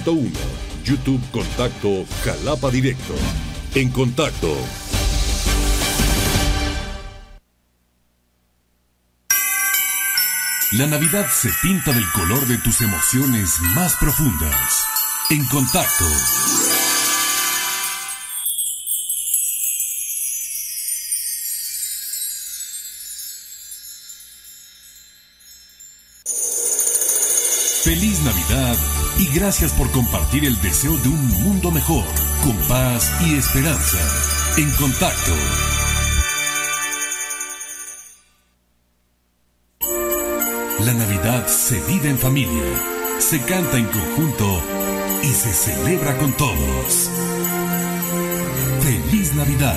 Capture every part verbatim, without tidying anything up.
uno. YouTube Contacto Jalapa Directo. En contacto. La Navidad se pinta del color de tus emociones más profundas. En contacto. Feliz Navidad y gracias por compartir el deseo de un mundo mejor, con paz y esperanza. En contacto. La Navidad se vive en familia, se canta en conjunto y se celebra con todos. ¡Feliz Navidad!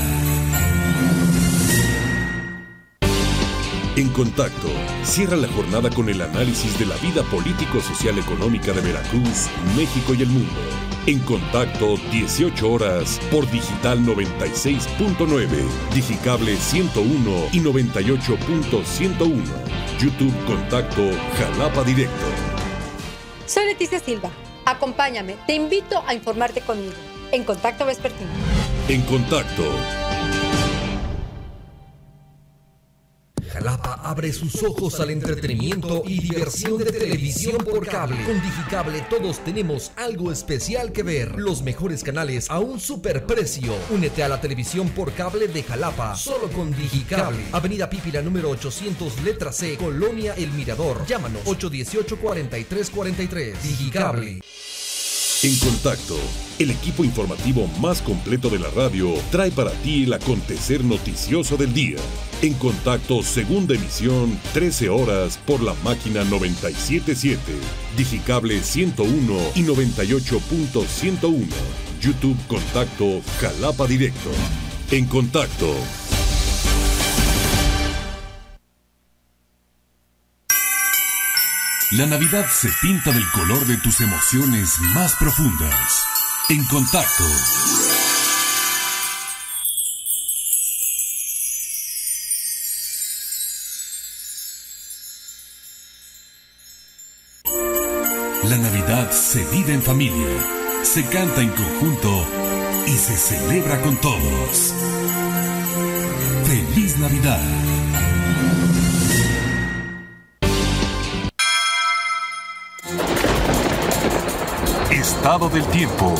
En contacto, cierra la jornada con el análisis de la vida político-social económica de Veracruz, México y el mundo. En contacto, dieciocho horas, por Digital noventa y seis punto nueve, Digicable ciento uno y noventa y ocho punto ciento uno. YouTube Contacto Jalapa Directo. Soy Leticia Silva. Acompáñame. Te invito a informarte conmigo. En Contacto Vespertino. En contacto. Jalapa abre sus ojos al entretenimiento y diversión de televisión por cable. Con Digicable todos tenemos algo especial que ver. Los mejores canales a un superprecio. Únete a la televisión por cable de Jalapa, solo con Digicable. Avenida Pípila número ochocientos, letra C, Colonia El Mirador. Llámanos ocho dieciocho, cuarenta y tres cuarenta y tres. Digicable. En contacto, el equipo informativo más completo de la radio trae para ti el acontecer noticioso del día. En contacto, segunda emisión, trece horas, por la máquina noventa y siete punto siete, Digicable ciento uno y noventa y ocho punto ciento uno. YouTube Contacto Jalapa Directo. En contacto. La Navidad se pinta del color de tus emociones más profundas. En contacto. La Navidad se vive en familia, se canta en conjunto y se celebra con todos. ¡Feliz Navidad! Estado del tiempo.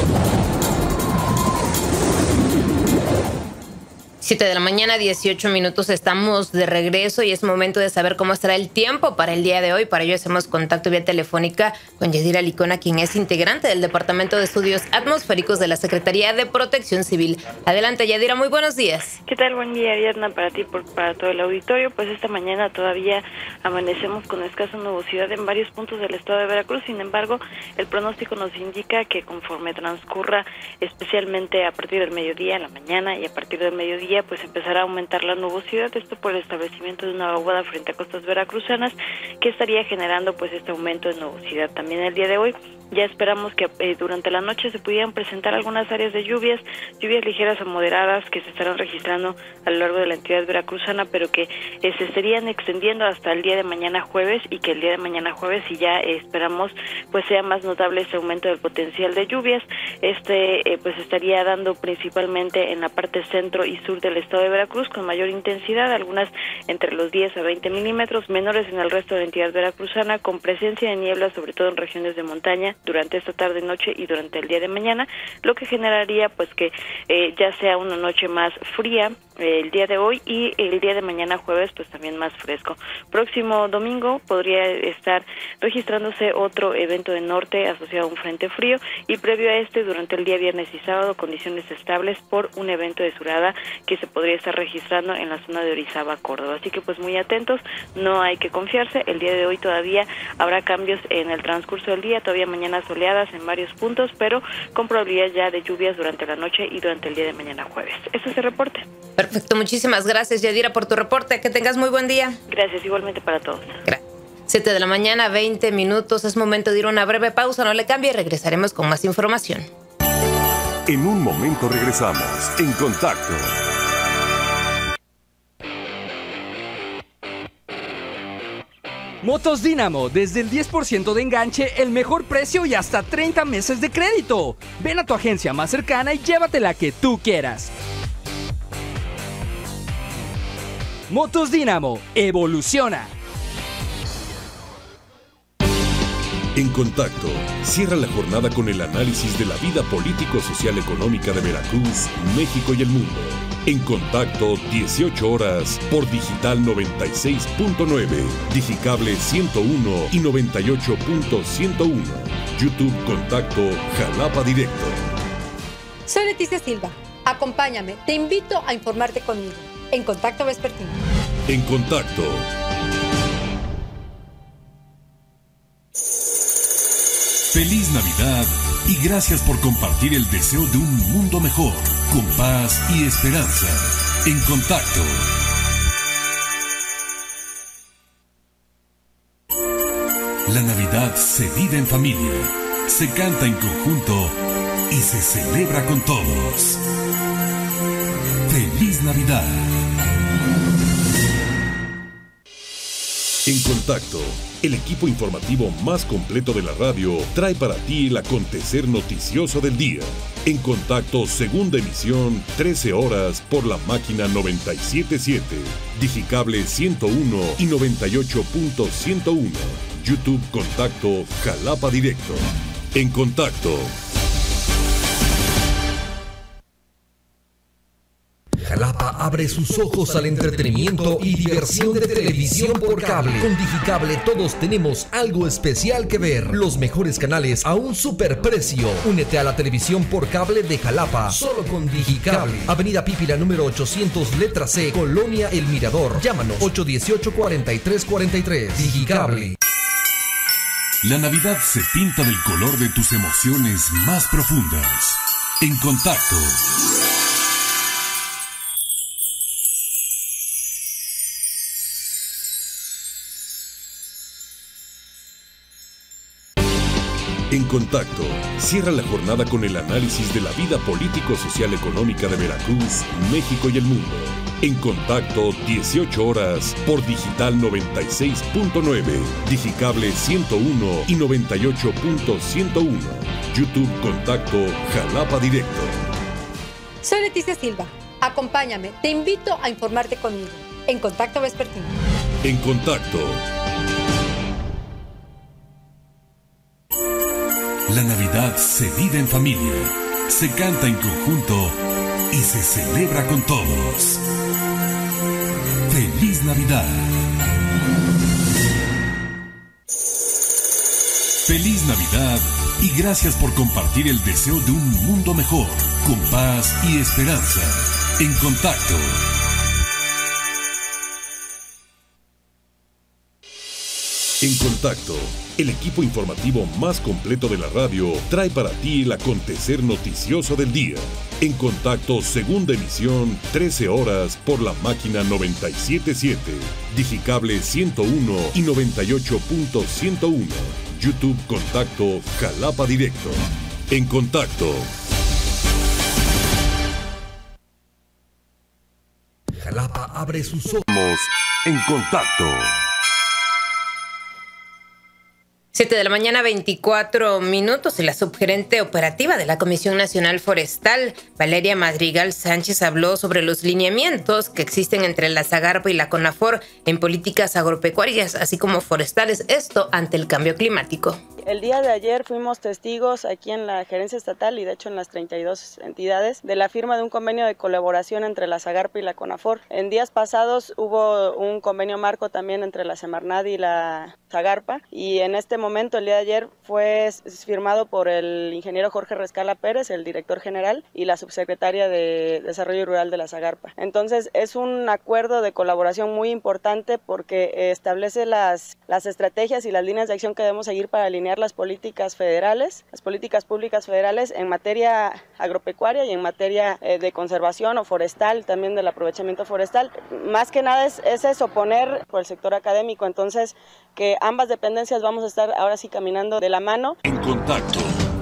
siete de la mañana, dieciocho minutos, estamos de regreso y es momento de saber cómo estará el tiempo para el día de hoy. Para ello hacemos contacto vía telefónica con Yadira Licona, quien es integrante del Departamento de Estudios Atmosféricos de la Secretaría de Protección Civil. Adelante, Yadira, muy buenos días. ¿Qué tal? Buen día, Ariadna, para ti y para todo el auditorio. Pues esta mañana todavía amanecemos con escasa nubosidad en varios puntos del estado de Veracruz. Sin embargo, el pronóstico nos indica que conforme transcurra, especialmente a partir del mediodía, en la mañana y a partir del mediodía, pues empezará a aumentar la nubosidad, esto por el establecimiento de una vaguada frente a costas veracruzanas que estaría generando pues este aumento de nubosidad. También el día de hoy ya esperamos que eh, durante la noche se pudieran presentar algunas áreas de lluvias, lluvias ligeras a moderadas que se estarán registrando a lo largo de la entidad veracruzana, pero que eh, se estarían extendiendo hasta el día de mañana jueves, y que el día de mañana jueves, y ya eh, esperamos pues sea más notable este aumento del potencial de lluvias. Este eh, pues estaría dando principalmente en la parte centro y sur del estado de Veracruz con mayor intensidad, algunas entre los diez a veinte milímetros, menores en el resto de la entidad veracruzana, con presencia de niebla sobre todo en regiones de montaña durante esta tarde, noche y durante el día de mañana, lo que generaría pues que eh, ya sea una noche más fría eh, el día de hoy, y el día de mañana jueves pues también más fresco. Próximo domingo podría estar registrándose otro evento de norte asociado a un frente frío, y previo a este durante el día viernes y sábado condiciones estables por un evento de surada que se podría estar registrando en la zona de Orizaba, Córdoba. Así que pues muy atentos, no hay que confiarse. El día de hoy todavía habrá cambios en el transcurso del día, todavía mañana soleadas en varios puntos, pero con probabilidad ya de lluvias durante la noche y durante el día de mañana jueves. Ese es el reporte. Perfecto, muchísimas gracias, Yadira, por tu reporte. Que tengas muy buen día. Gracias, igualmente para todos. Gracias. siete de la mañana, veinte minutos. Es momento de ir a una breve pausa. No le cambie, regresaremos con más información. En un momento regresamos. En contacto. Motos Dínamo, desde el diez por ciento de enganche, el mejor precio y hasta treinta meses de crédito. Ven a tu agencia más cercana y llévate la que tú quieras. Motos Dínamo, evoluciona. En Contacto, cierra la jornada con el análisis de la vida político-social-económica de Veracruz, México y el mundo. En Contacto, dieciocho horas, por Digital noventa y seis punto nueve, Digicable ciento uno y noventa y ocho punto ciento uno. YouTube Contacto, Jalapa Directo. Soy Leticia Silva. Acompáñame. Te invito a informarte conmigo. En Contacto Vespertino. En Contacto. Feliz Navidad y gracias por compartir el deseo de un mundo mejor, con paz y esperanza. En Contacto. La Navidad se vive en familia, se canta en conjunto y se celebra con todos. ¡Feliz Navidad! En Contacto, el equipo informativo más completo de la radio trae para ti el acontecer noticioso del día. En Contacto, segunda emisión, trece horas, por la máquina noventa y siete punto siete, Digicable ciento uno y noventa y ocho punto ciento uno. YouTube Contacto, Jalapa Directo. En Contacto. Jalapa abre sus ojos al entretenimiento y diversión de televisión por cable. Con Digicable todos tenemos algo especial que ver. Los mejores canales a un superprecio. Únete a la televisión por cable de Jalapa, solo con Digicable. Avenida Pípila número ochocientos, letra C, Colonia El Mirador. Llámanos ocho dieciocho, cuarenta y tres cuarenta y tres. Digicable. La Navidad se pinta del color de tus emociones más profundas. En Contacto. En Contacto, cierra la jornada con el análisis de la vida político-social-económica de Veracruz, México y el mundo. En Contacto, dieciocho horas, por Digital noventa y seis punto nueve, Digicable ciento uno y noventa y ocho punto ciento uno. YouTube Contacto, Jalapa Directo. Soy Leticia Silva. Acompáñame. Te invito a informarte conmigo. En Contacto Vespertino. En Contacto. La Navidad se vive en familia, se canta en conjunto y se celebra con todos. ¡Feliz Navidad! ¡Feliz Navidad! Y gracias por compartir el deseo de un mundo mejor, con paz y esperanza. En Contacto. En Contacto, el equipo informativo más completo de la radio trae para ti el acontecer noticioso del día. En Contacto, segunda emisión, trece horas, por la máquina noventa y siete punto siete, Digicable ciento uno y noventa y ocho punto ciento uno. YouTube Contacto, Jalapa Directo. En Contacto. Jalapa abre sus ojos. En Contacto. siete de la mañana, veinticuatro minutos, y la subgerente operativa de la Comisión Nacional Forestal, Valeria Madrigal Sánchez, habló sobre los lineamientos que existen entre la Zagarpa y la CONAFOR en políticas agropecuarias, así como forestales, esto ante el cambio climático. El día de ayer fuimos testigos aquí en la gerencia estatal y de hecho en las treinta y dos entidades de la firma de un convenio de colaboración entre la Zagarpa y la CONAFOR. En días pasados hubo un convenio marco también entre la Semarnat y la Zagarpa, y en este momento, el día de ayer, fue firmado por el ingeniero Jorge Rescala Pérez, el director general, y la subsecretaria de Desarrollo Rural de la Zagarpa. Entonces es un acuerdo de colaboración muy importante porque establece las, las estrategias y las líneas de acción que debemos seguir para alinear las políticas federales, las políticas públicas federales en materia agropecuaria y en materia eh, de conservación o forestal, también del aprovechamiento forestal. Más que nada es, es eso, poner por el sector académico, entonces que ambas dependencias vamos a estar ahora sí caminando de la mano. En Contacto.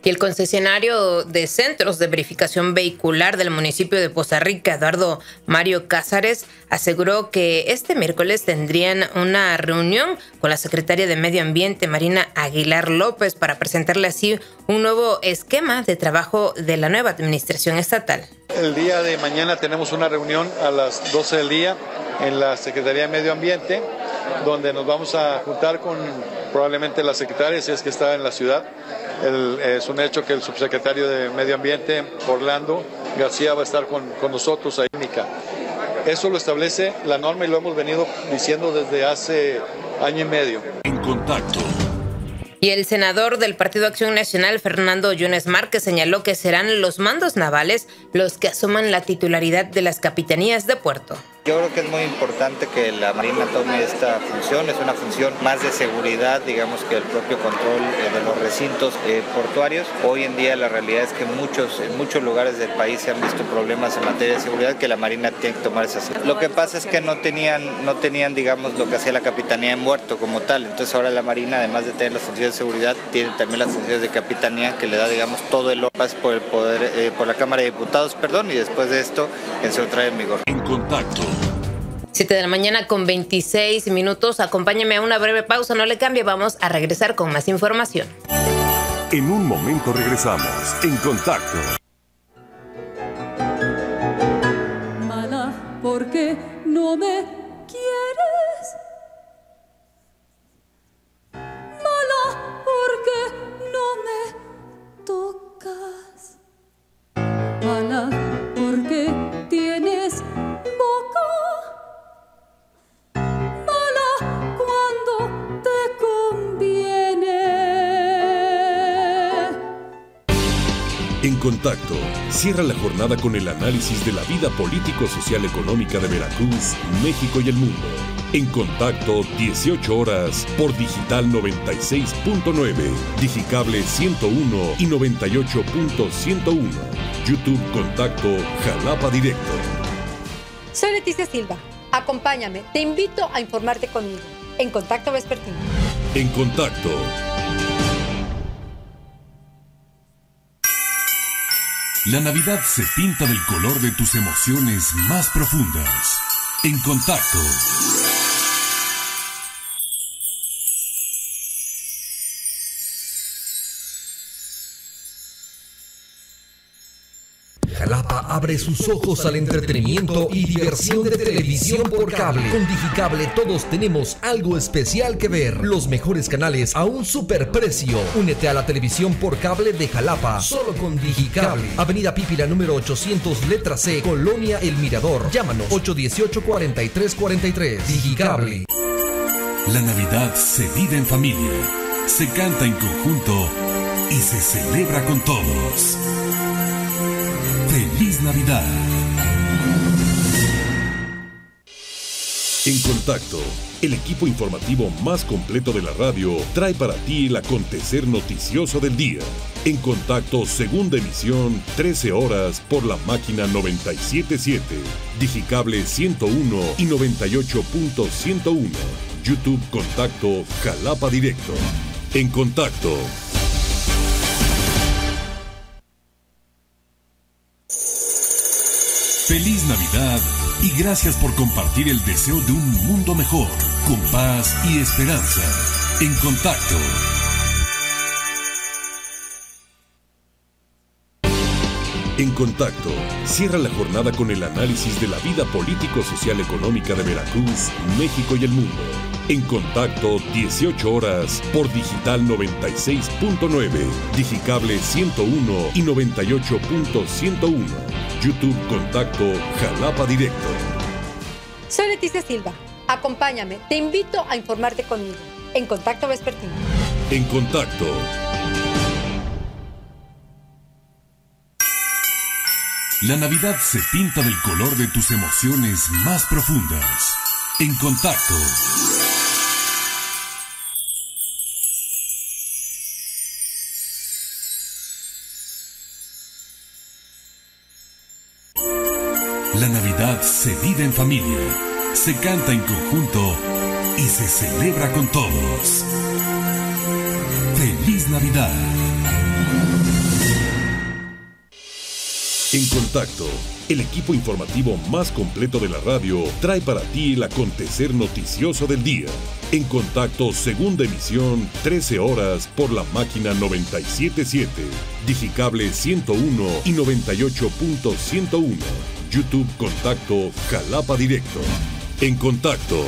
Y el concesionario de centros de verificación vehicular del municipio de Poza Rica, Eduardo Mario Cázares, aseguró que este miércoles tendrían una reunión con la secretaria de Medio Ambiente, Marina Aguilar López, para presentarle así un nuevo esquema de trabajo de la nueva administración estatal. El día de mañana tenemos una reunión a las doce del día en la Secretaría de Medio Ambiente, donde nos vamos a juntar con probablemente la secretaria, si es que está en la ciudad. El, es un hecho que el subsecretario de Medio Ambiente, Orlando García, va a estar con, con nosotros ahí. Eso lo establece la norma y lo hemos venido diciendo desde hace año y medio. En contacto. Y el senador del Partido Acción Nacional, Fernando Yunes Márquez, señaló que serán los mandos navales los que asuman la titularidad de las capitanías de puerto. Yo creo que es muy importante que la Marina tome esta función, es una función más de seguridad, digamos, que el propio control eh, de los recintos eh, portuarios. Hoy en día la realidad es que muchos, en muchos lugares del país se han visto problemas en materia de seguridad que la Marina tiene que tomar esas. Lo que pasa es que no tenían, no tenían, digamos, lo que hacía la capitanía en puerto como tal. Entonces ahora la Marina, además de tener las funciones de seguridad, tiene también las funciones de capitanía que le da, digamos, todo el pase por el poder, eh, por la Cámara de Diputados, perdón, y después de esto se entra en vigor. En contacto. siete de la mañana con veintiséis minutos. Acompáñame a una breve pausa, no le cambie, vamos a regresar con más información. En un momento regresamos. En contacto. Mala, ¿por qué no me quieres? Mala, ¿por qué no me tocas? Mala, ¿por qué tienes boca? En contacto, cierra la jornada con el análisis de la vida político-social económica de Veracruz, México y el mundo. En contacto, dieciocho horas, por Digital noventa y seis punto nueve, Digicable ciento uno y noventa y ocho punto ciento uno. YouTube Contacto, Jalapa Directo. Soy Leticia Silva. Acompáñame, te invito a informarte conmigo. En Contacto Vespertino. En contacto. La Navidad se pinta del color de tus emociones más profundas. En contacto. Jalapa abre sus ojos al entretenimiento y diversión de televisión por cable. Con Digicable todos tenemos algo especial que ver. Los mejores canales a un superprecio. Únete a la televisión por cable de Jalapa, solo con Digicable. Avenida Pípila número ochocientos, letra C, Colonia El Mirador. Llámanos ocho dieciocho, cuarenta y tres cuarenta y tres. Digicable. La Navidad se vive en familia, se canta en conjunto y se celebra con todos. ¡Feliz Navidad! En contacto, el equipo informativo más completo de la radio trae para ti el acontecer noticioso del día. En contacto, segunda emisión, trece horas, por la máquina noventa y siete punto siete, Digicable ciento uno y noventa y ocho punto ciento uno. YouTube Contacto, Jalapa Directo. En contacto. Feliz Navidad y gracias por compartir el deseo de un mundo mejor, con paz y esperanza. En contacto. En contacto, cierra la jornada con el análisis de la vida político-social económica de Veracruz, México y el mundo. En contacto, dieciocho horas, por Digital noventa y seis punto nueve, Digicable ciento uno y noventa y ocho punto ciento uno. YouTube Contacto, Jalapa Directo. Soy Leticia Silva. Acompáñame, te invito a informarte conmigo. En Contacto Vespertino. En contacto. La Navidad se pinta del color de tus emociones más profundas. En contacto. La Navidad se vive en familia, se canta en conjunto y se celebra con todos. ¡Feliz Navidad! En Contacto, el equipo informativo más completo de la radio trae para ti el acontecer noticioso del día. En Contacto, segunda emisión, trece horas por la máquina noventa y siete punto siete, Digicable ciento uno y noventa y ocho punto ciento uno, YouTube Contacto Jalapa Directo. En Contacto.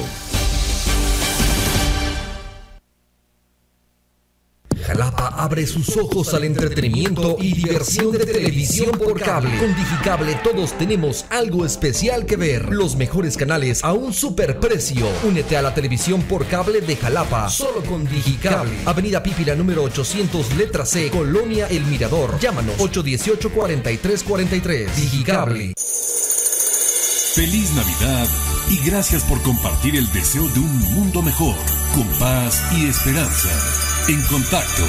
Jalapa abre sus ojos al entretenimiento y diversión de televisión por cable. Con Digicable todos tenemos algo especial que ver. Los mejores canales a un superprecio. Únete a la televisión por cable de Jalapa, solo con Digicable. Avenida Pípila número ochocientos, letra C, Colonia El Mirador. Llámanos ocho uno ocho, cuatro tres cuatro tres. Digicable. Feliz Navidad y gracias por compartir el deseo de un mundo mejor, con paz y esperanza. En Contacto.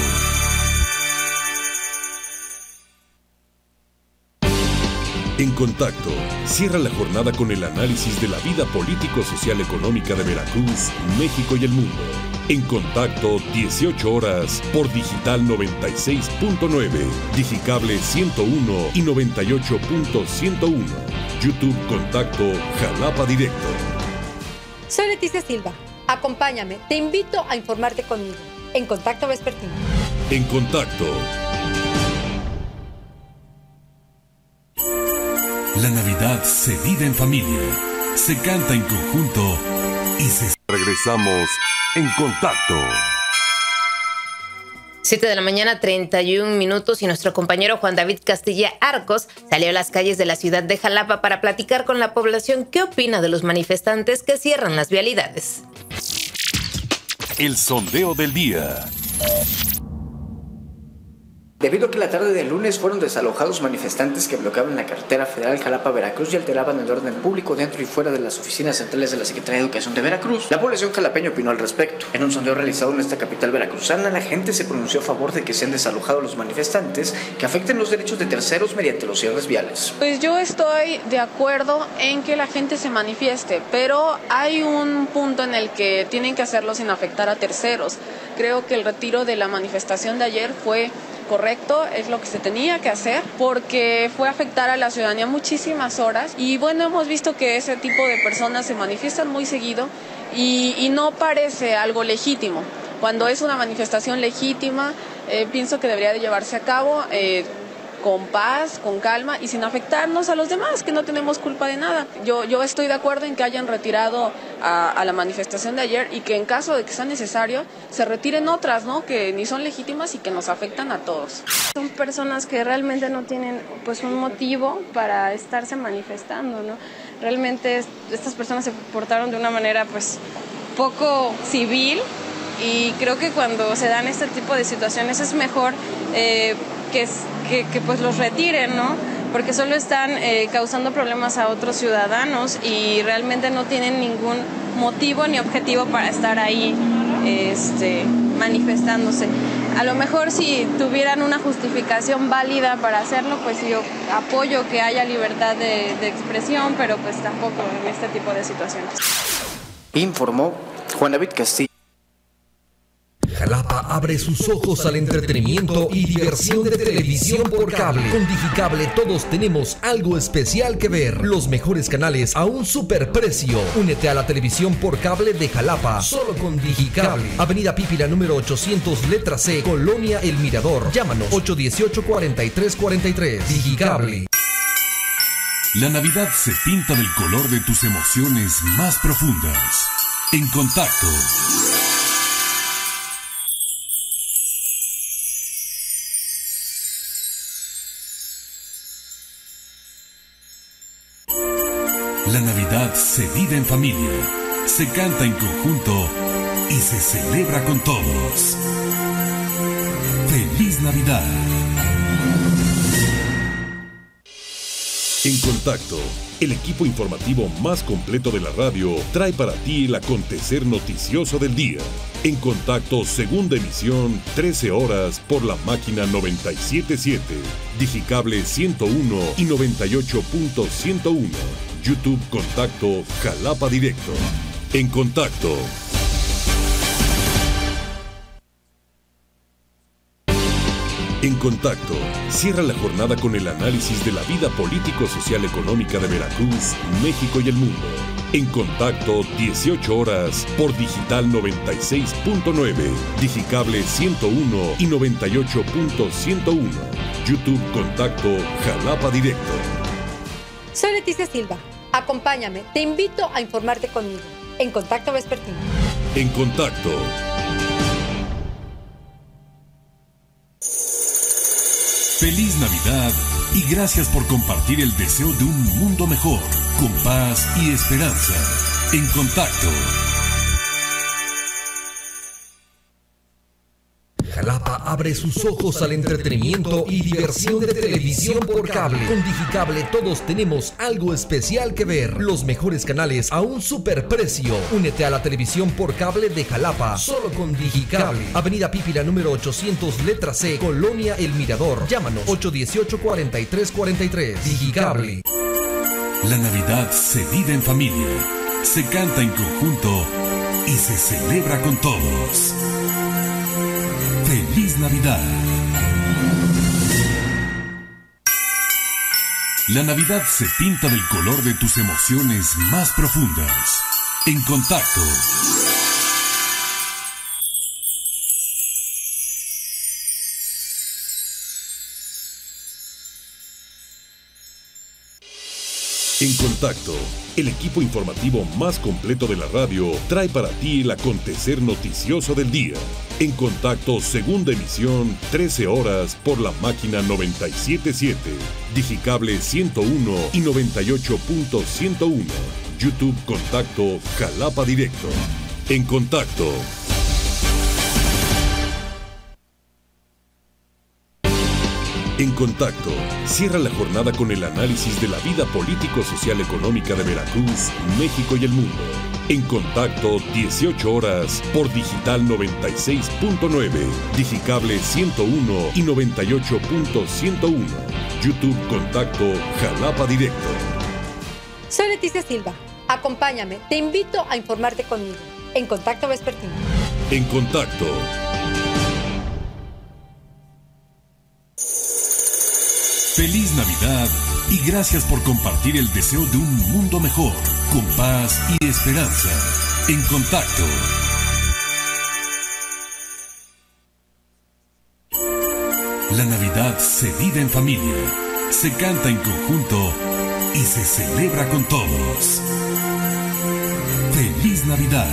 En Contacto, cierra la jornada con el análisis de la vida político-social económica de Veracruz, México y el mundo. En Contacto, dieciocho horas, por Digital noventa y seis punto nueve, Digicable ciento uno y noventa y ocho punto ciento uno, YouTube Contacto Jalapa Directo. Soy Leticia Silva. Acompáñame, te invito a informarte conmigo. En Contacto Vespertino. En Contacto. La Navidad se vive en familia, se canta en conjunto y se... Regresamos en Contacto. siete de la mañana, treinta y un minutos, y nuestro compañero Juan David Castilla Arcos salió a las calles de la ciudad de Jalapa para platicar con la población qué opina de los manifestantes que cierran las vialidades. El sondeo del día. Debido a que la tarde del lunes fueron desalojados manifestantes que bloqueaban la carretera federal Jalapa-Veracruz y alteraban el orden público dentro y fuera de las oficinas centrales de la Secretaría de Educación de Veracruz, la población jalapeña opinó al respecto. En un sondeo realizado en esta capital veracruzana, la gente se pronunció a favor de que sean desalojados los manifestantes que afecten los derechos de terceros mediante los cierres viales. Pues yo estoy de acuerdo en que la gente se manifieste, pero hay un punto en el que tienen que hacerlo sin afectar a terceros. Creo que el retiro de la manifestación de ayer fue correcto, es lo que se tenía que hacer, porque fue afectar a la ciudadanía muchísimas horas y bueno, hemos visto que ese tipo de personas se manifiestan muy seguido y, y no parece algo legítimo. Cuando es una manifestación legítima, eh, pienso que debería de llevarse a cabo eh, con paz, con calma y sin afectarnos a los demás, que no tenemos culpa de nada. Yo, yo estoy de acuerdo en que hayan retirado a, a la manifestación de ayer y que en caso de que sea necesario, se retiren otras, ¿no? Que ni son legítimas y que nos afectan a todos. Son personas que realmente no tienen pues un motivo para estarse manifestando, ¿no? Realmente es, estas personas se portaron de una manera pues poco civil y creo que cuando se dan este tipo de situaciones es mejor eh, que, que, que pues los retiren, ¿no? Porque solo están eh, causando problemas a otros ciudadanos y realmente no tienen ningún motivo ni objetivo para estar ahí este, manifestándose. A lo mejor si tuvieran una justificación válida para hacerlo, pues yo apoyo que haya libertad de, de expresión, pero pues tampoco en este tipo de situaciones. Informó Juan David Castillo. Jalapa abre sus ojos al entretenimiento y diversión de televisión por cable. Con Digicable todos tenemos algo especial que ver. Los mejores canales a un superprecio. Únete a la televisión por cable de Jalapa, solo con Digicable. Avenida Pípila número ochocientos, letra C, Colonia El Mirador. Llámanos ocho uno ocho, cuatro tres cuatro tres. Digicable. La Navidad se pinta del color de tus emociones más profundas. En Contacto. La Navidad se vive en familia, se canta en conjunto y se celebra con todos. ¡Feliz Navidad! En Contacto, el equipo informativo más completo de la radio trae para ti el acontecer noticioso del día. En Contacto, segunda emisión, trece horas por la máquina noventa y siete punto siete, Digicable ciento uno y noventa y ocho punto ciento uno, YouTube Contacto Jalapa Directo. En Contacto. En Contacto, cierra la jornada con el análisis de la vida político-social económica de Veracruz, México y el mundo. En Contacto, dieciocho horas, por Digital noventa y seis punto nueve, Digicable ciento uno y noventa y ocho punto ciento uno. YouTube Contacto Jalapa Directo. Soy Leticia Silva. Acompáñame, te invito a informarte conmigo. En Contacto Vespertino. En Contacto. Feliz Navidad y gracias por compartir el deseo de un mundo mejor, con paz y esperanza. En Contacto. Jalapa abre sus ojos al entretenimiento y diversión de televisión por cable. Con Digicable todos tenemos algo especial que ver. Los mejores canales a un superprecio. Únete a la televisión por cable de Jalapa, solo con Digicable. Avenida Pípila número ochocientos, letra C, Colonia El Mirador. Llámanos ocho dieciocho, cuarenta y tres cuarenta y tres. Digicable. La Navidad se vive en familia, se canta en conjunto y se celebra con todos. ¡Feliz Navidad! La Navidad se pinta del color de tus emociones más profundas. En Contacto. En Contacto, el equipo informativo más completo de la radio trae para ti el acontecer noticioso del día. En Contacto, segunda emisión, trece horas, por la máquina noventa y siete punto siete, Digicable ciento uno y noventa y ocho punto ciento uno. YouTube Contacto Jalapa Directo. En Contacto. En Contacto, cierra la jornada con el análisis de la vida político-social económica de Veracruz, México y el mundo. En Contacto, dieciocho horas, por Digital noventa y seis punto nueve, Digicable ciento uno y noventa y ocho punto ciento uno. YouTube Contacto Jalapa Directo. Soy Leticia Silva. Acompáñame, te invito a informarte conmigo. En Contacto Vespertino. En Contacto. Feliz Navidad y gracias por compartir el deseo de un mundo mejor, con paz y esperanza. En Contacto. La Navidad se vive en familia, se canta en conjunto y se celebra con todos. ¡Feliz Navidad!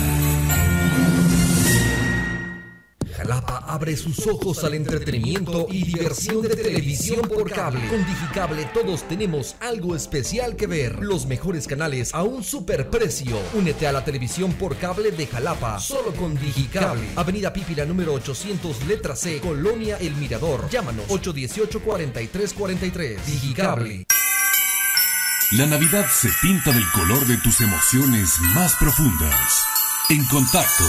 Jalapa abre sus ojos al entretenimiento y diversión de televisión por cable. Con Digicable todos tenemos algo especial que ver. Los mejores canales a un superprecio. Únete a la televisión por cable de Jalapa, solo con Digicable. Avenida Pípila número ochocientos, letra C, Colonia El Mirador. Llámanos ocho dieciocho, cuarenta y tres cuarenta y tres. Digicable. La Navidad se pinta del color de tus emociones más profundas. En Contacto.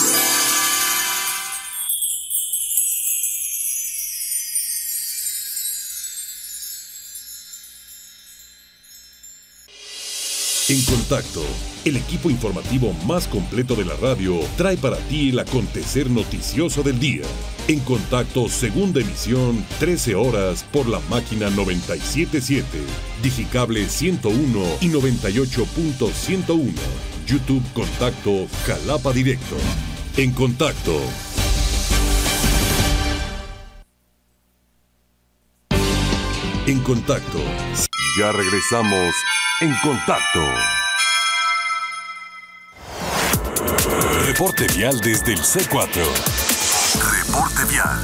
En Contacto, el equipo informativo más completo de la radio trae para ti el acontecer noticioso del día. En Contacto, segunda emisión, trece horas, por la máquina noventa y siete punto siete, Digicable ciento uno y noventa y ocho punto ciento uno. YouTube Contacto Jalapa Directo. En Contacto. En Contacto. Ya regresamos. En Contacto. Reporte vial desde el C cuatro. Reporte vial.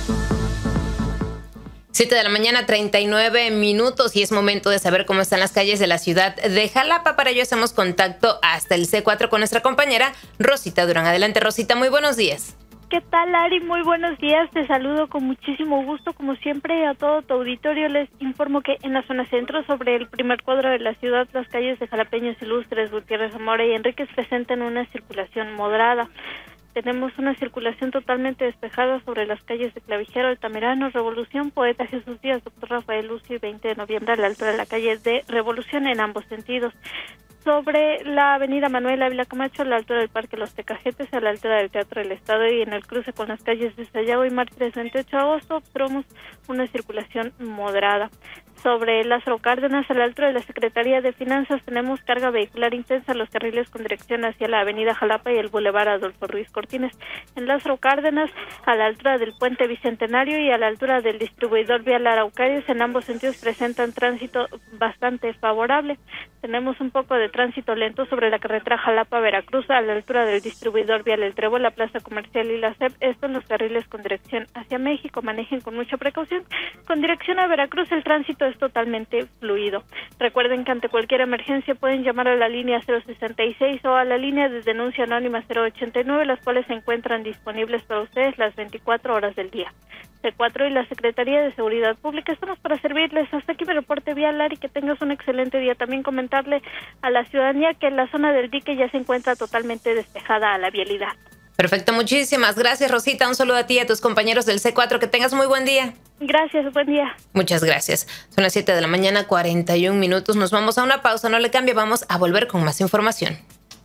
siete de la mañana, treinta y nueve minutos, y es momento de saber cómo están las calles de la ciudad de Jalapa. Para ello hacemos contacto hasta el C cuatro con nuestra compañera Rosita Durán. Adelante, Rosita, muy buenos días. ¿Qué tal, Ari? Muy buenos días. Te saludo con muchísimo gusto, como siempre, a todo tu auditorio. Les informo que en la zona centro, sobre el primer cuadro de la ciudad, las calles de Jalapeños Ilustres, Gutiérrez Zamora y Enríquez presentan una circulación moderada. Tenemos una circulación totalmente despejada sobre las calles de Clavijero, Altamirano, Revolución, Poeta Jesús Díaz, Doctor Rafael Lucio y veinte de noviembre, a la altura de la calle de Revolución, en ambos sentidos. sobre la avenida Manuel Ávila Camacho, a la altura del Parque Los Tecajetes, a la altura del Teatro del Estado y en el cruce con las calles de Sayago y Mártires veintiocho de agosto, observamos una circulación moderada. Sobre Lázaro Cárdenas, a la altura de la Secretaría de Finanzas, tenemos carga vehicular intensa en los carriles con dirección hacia la avenida Jalapa y el Boulevard Adolfo Ruiz Cortines. En Lázaro Cárdenas, a la altura del Puente Bicentenario y a la altura del distribuidor vial Araucarias, en ambos sentidos presentan tránsito bastante favorable. Tenemos un poco de tránsito lento sobre la carretera Jalapa-Veracruz, a la altura del distribuidor vial El Trébol, la Plaza Comercial y la C E P, esto en los carriles con dirección hacia México. Manejen con mucha precaución. Con dirección a Veracruz, el tránsito es totalmente fluido. Recuerden que ante cualquier emergencia pueden llamar a la línea cero sesenta y seis o a la línea de denuncia anónima cero ochenta y nueve, las cuales se encuentran disponibles para ustedes las veinticuatro horas del día. C cuatro y la Secretaría de Seguridad Pública estamos para servirles. Hasta aquí mi reporte vial, Lari, que tengas un excelente día. También comentarle a la ciudadanía que en la zona del dique ya se encuentra totalmente despejada a la vialidad. Perfecto, muchísimas gracias, Rosita. Un saludo a ti y a tus compañeros del C cuatro. Que tengas muy buen día. Gracias, buen día. Muchas gracias. Son las siete de la mañana, cuarenta y un minutos. Nos vamos a una pausa, no le cambie, vamos a volver con más información.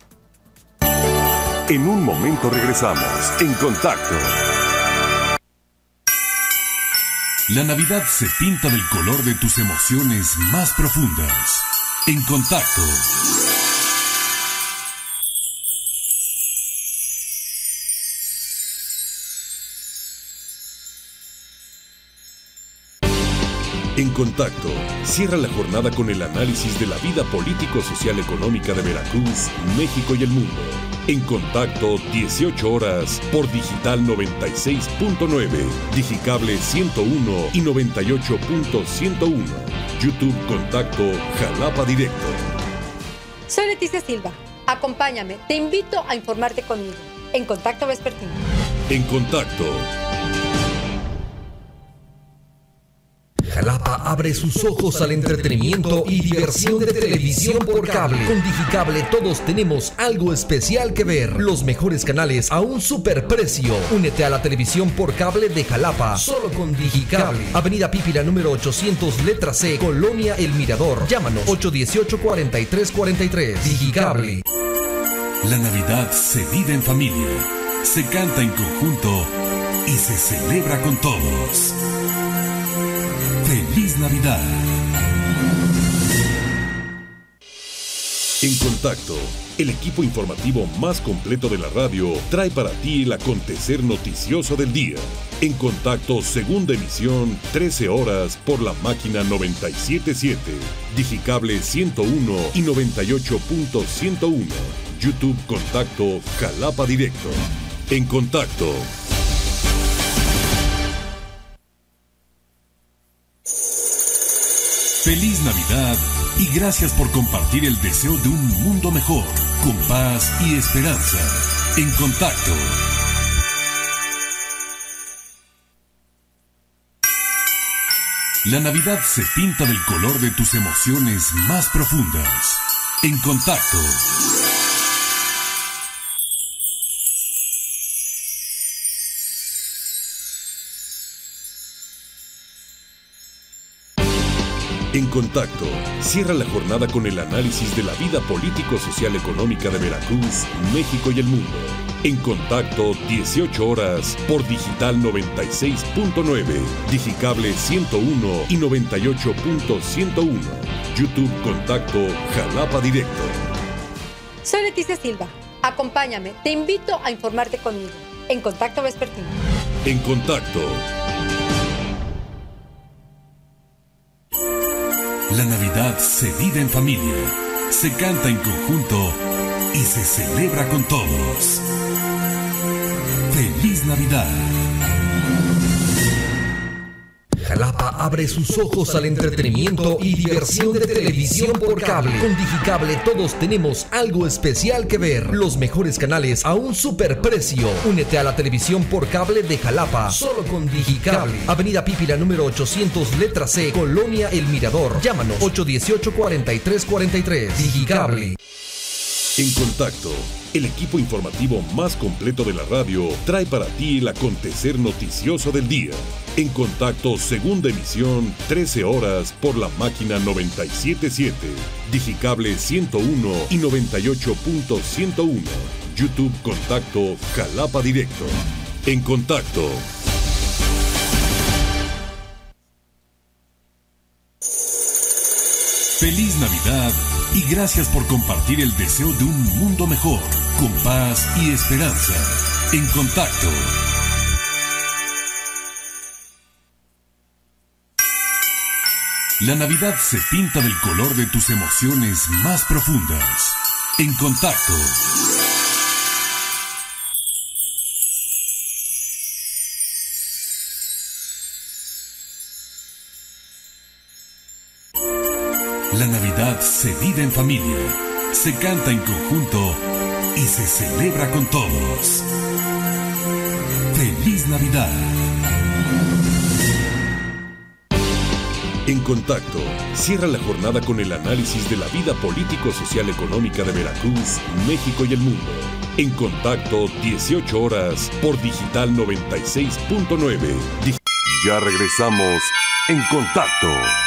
En un momento regresamos, En Contacto. La Navidad se pinta del color de tus emociones más profundas. En Contacto. En Contacto, cierra la jornada con el análisis de la vida político-social económica de Veracruz, México y el mundo. En Contacto, dieciocho horas, por Digital noventa y seis punto nueve, Digicable ciento uno y noventa y ocho punto ciento uno. YouTube Contacto, Jalapa Directo. Soy Leticia Silva. Acompáñame, te invito a informarte conmigo. En Contacto Vespertino. En Contacto. Jalapa abre sus ojos al entretenimiento y diversión de televisión por cable. Con Digicable todos tenemos algo especial que ver. Los mejores canales a un superprecio. Únete a la televisión por cable de Jalapa, solo con Digicable. Avenida Pípila número ochocientos, letra C, Colonia El Mirador. Llámanos ocho uno ocho, cuatro tres cuatro tres. Digicable. La Navidad se vive en familia, se canta en conjunto y se celebra con todos. ¡Feliz Navidad! En Contacto, el equipo informativo más completo de la radio trae para ti el acontecer noticioso del día. En Contacto, segunda emisión, trece horas, por la máquina noventa y siete punto siete, Digicable ciento uno y noventa y ocho punto ciento uno. YouTube Contacto, Jalapa Directo. En Contacto. Feliz Navidad y gracias por compartir el deseo de un mundo mejor, con paz y esperanza. En Contacto. La Navidad se pinta del color de tus emociones más profundas. En Contacto. En Contacto, cierra la jornada con el análisis de la vida político-social económica de Veracruz, México y el mundo. En Contacto, dieciocho horas, por Digital noventa y seis punto nueve, Digicable ciento uno y noventa y ocho punto ciento uno. YouTube Contacto, Jalapa Directo. Soy Leticia Silva. Acompáñame, te invito a informarte conmigo. En Contacto Vespertino. En Contacto. La Navidad se vive en familia, se canta en conjunto y se celebra con todos. ¡Feliz Navidad! Jalapa abre sus ojos al entretenimiento y diversión de televisión por cable. Con Digicable todos tenemos algo especial que ver. Los mejores canales a un superprecio. Únete a la televisión por cable de Jalapa, solo con Digicable. Avenida Pípila número ochocientos, letra C, Colonia El Mirador. Llámanos ocho uno ocho, cuatro tres cuatro tres. Digicable. En Contacto, el equipo informativo más completo de la radio trae para ti el acontecer noticioso del día. En Contacto, segunda emisión, trece horas por la máquina noventa y siete punto siete, Digicable ciento uno y noventa y ocho punto ciento uno, YouTube Contacto Jalapa Directo. En Contacto. Feliz Navidad y gracias por compartir el deseo de un mundo mejor, con paz y esperanza. En Contacto. La Navidad se pinta del color de tus emociones más profundas. En Contacto. La Navidad se vive en familia, se canta en conjunto y se celebra con todos. ¡Feliz Navidad! En Contacto, cierra la jornada con el análisis de la vida político-social-económica de Veracruz, México y el mundo. En Contacto, dieciocho horas, por Digital noventa y seis punto nueve. Dig- ya regresamos en Contacto.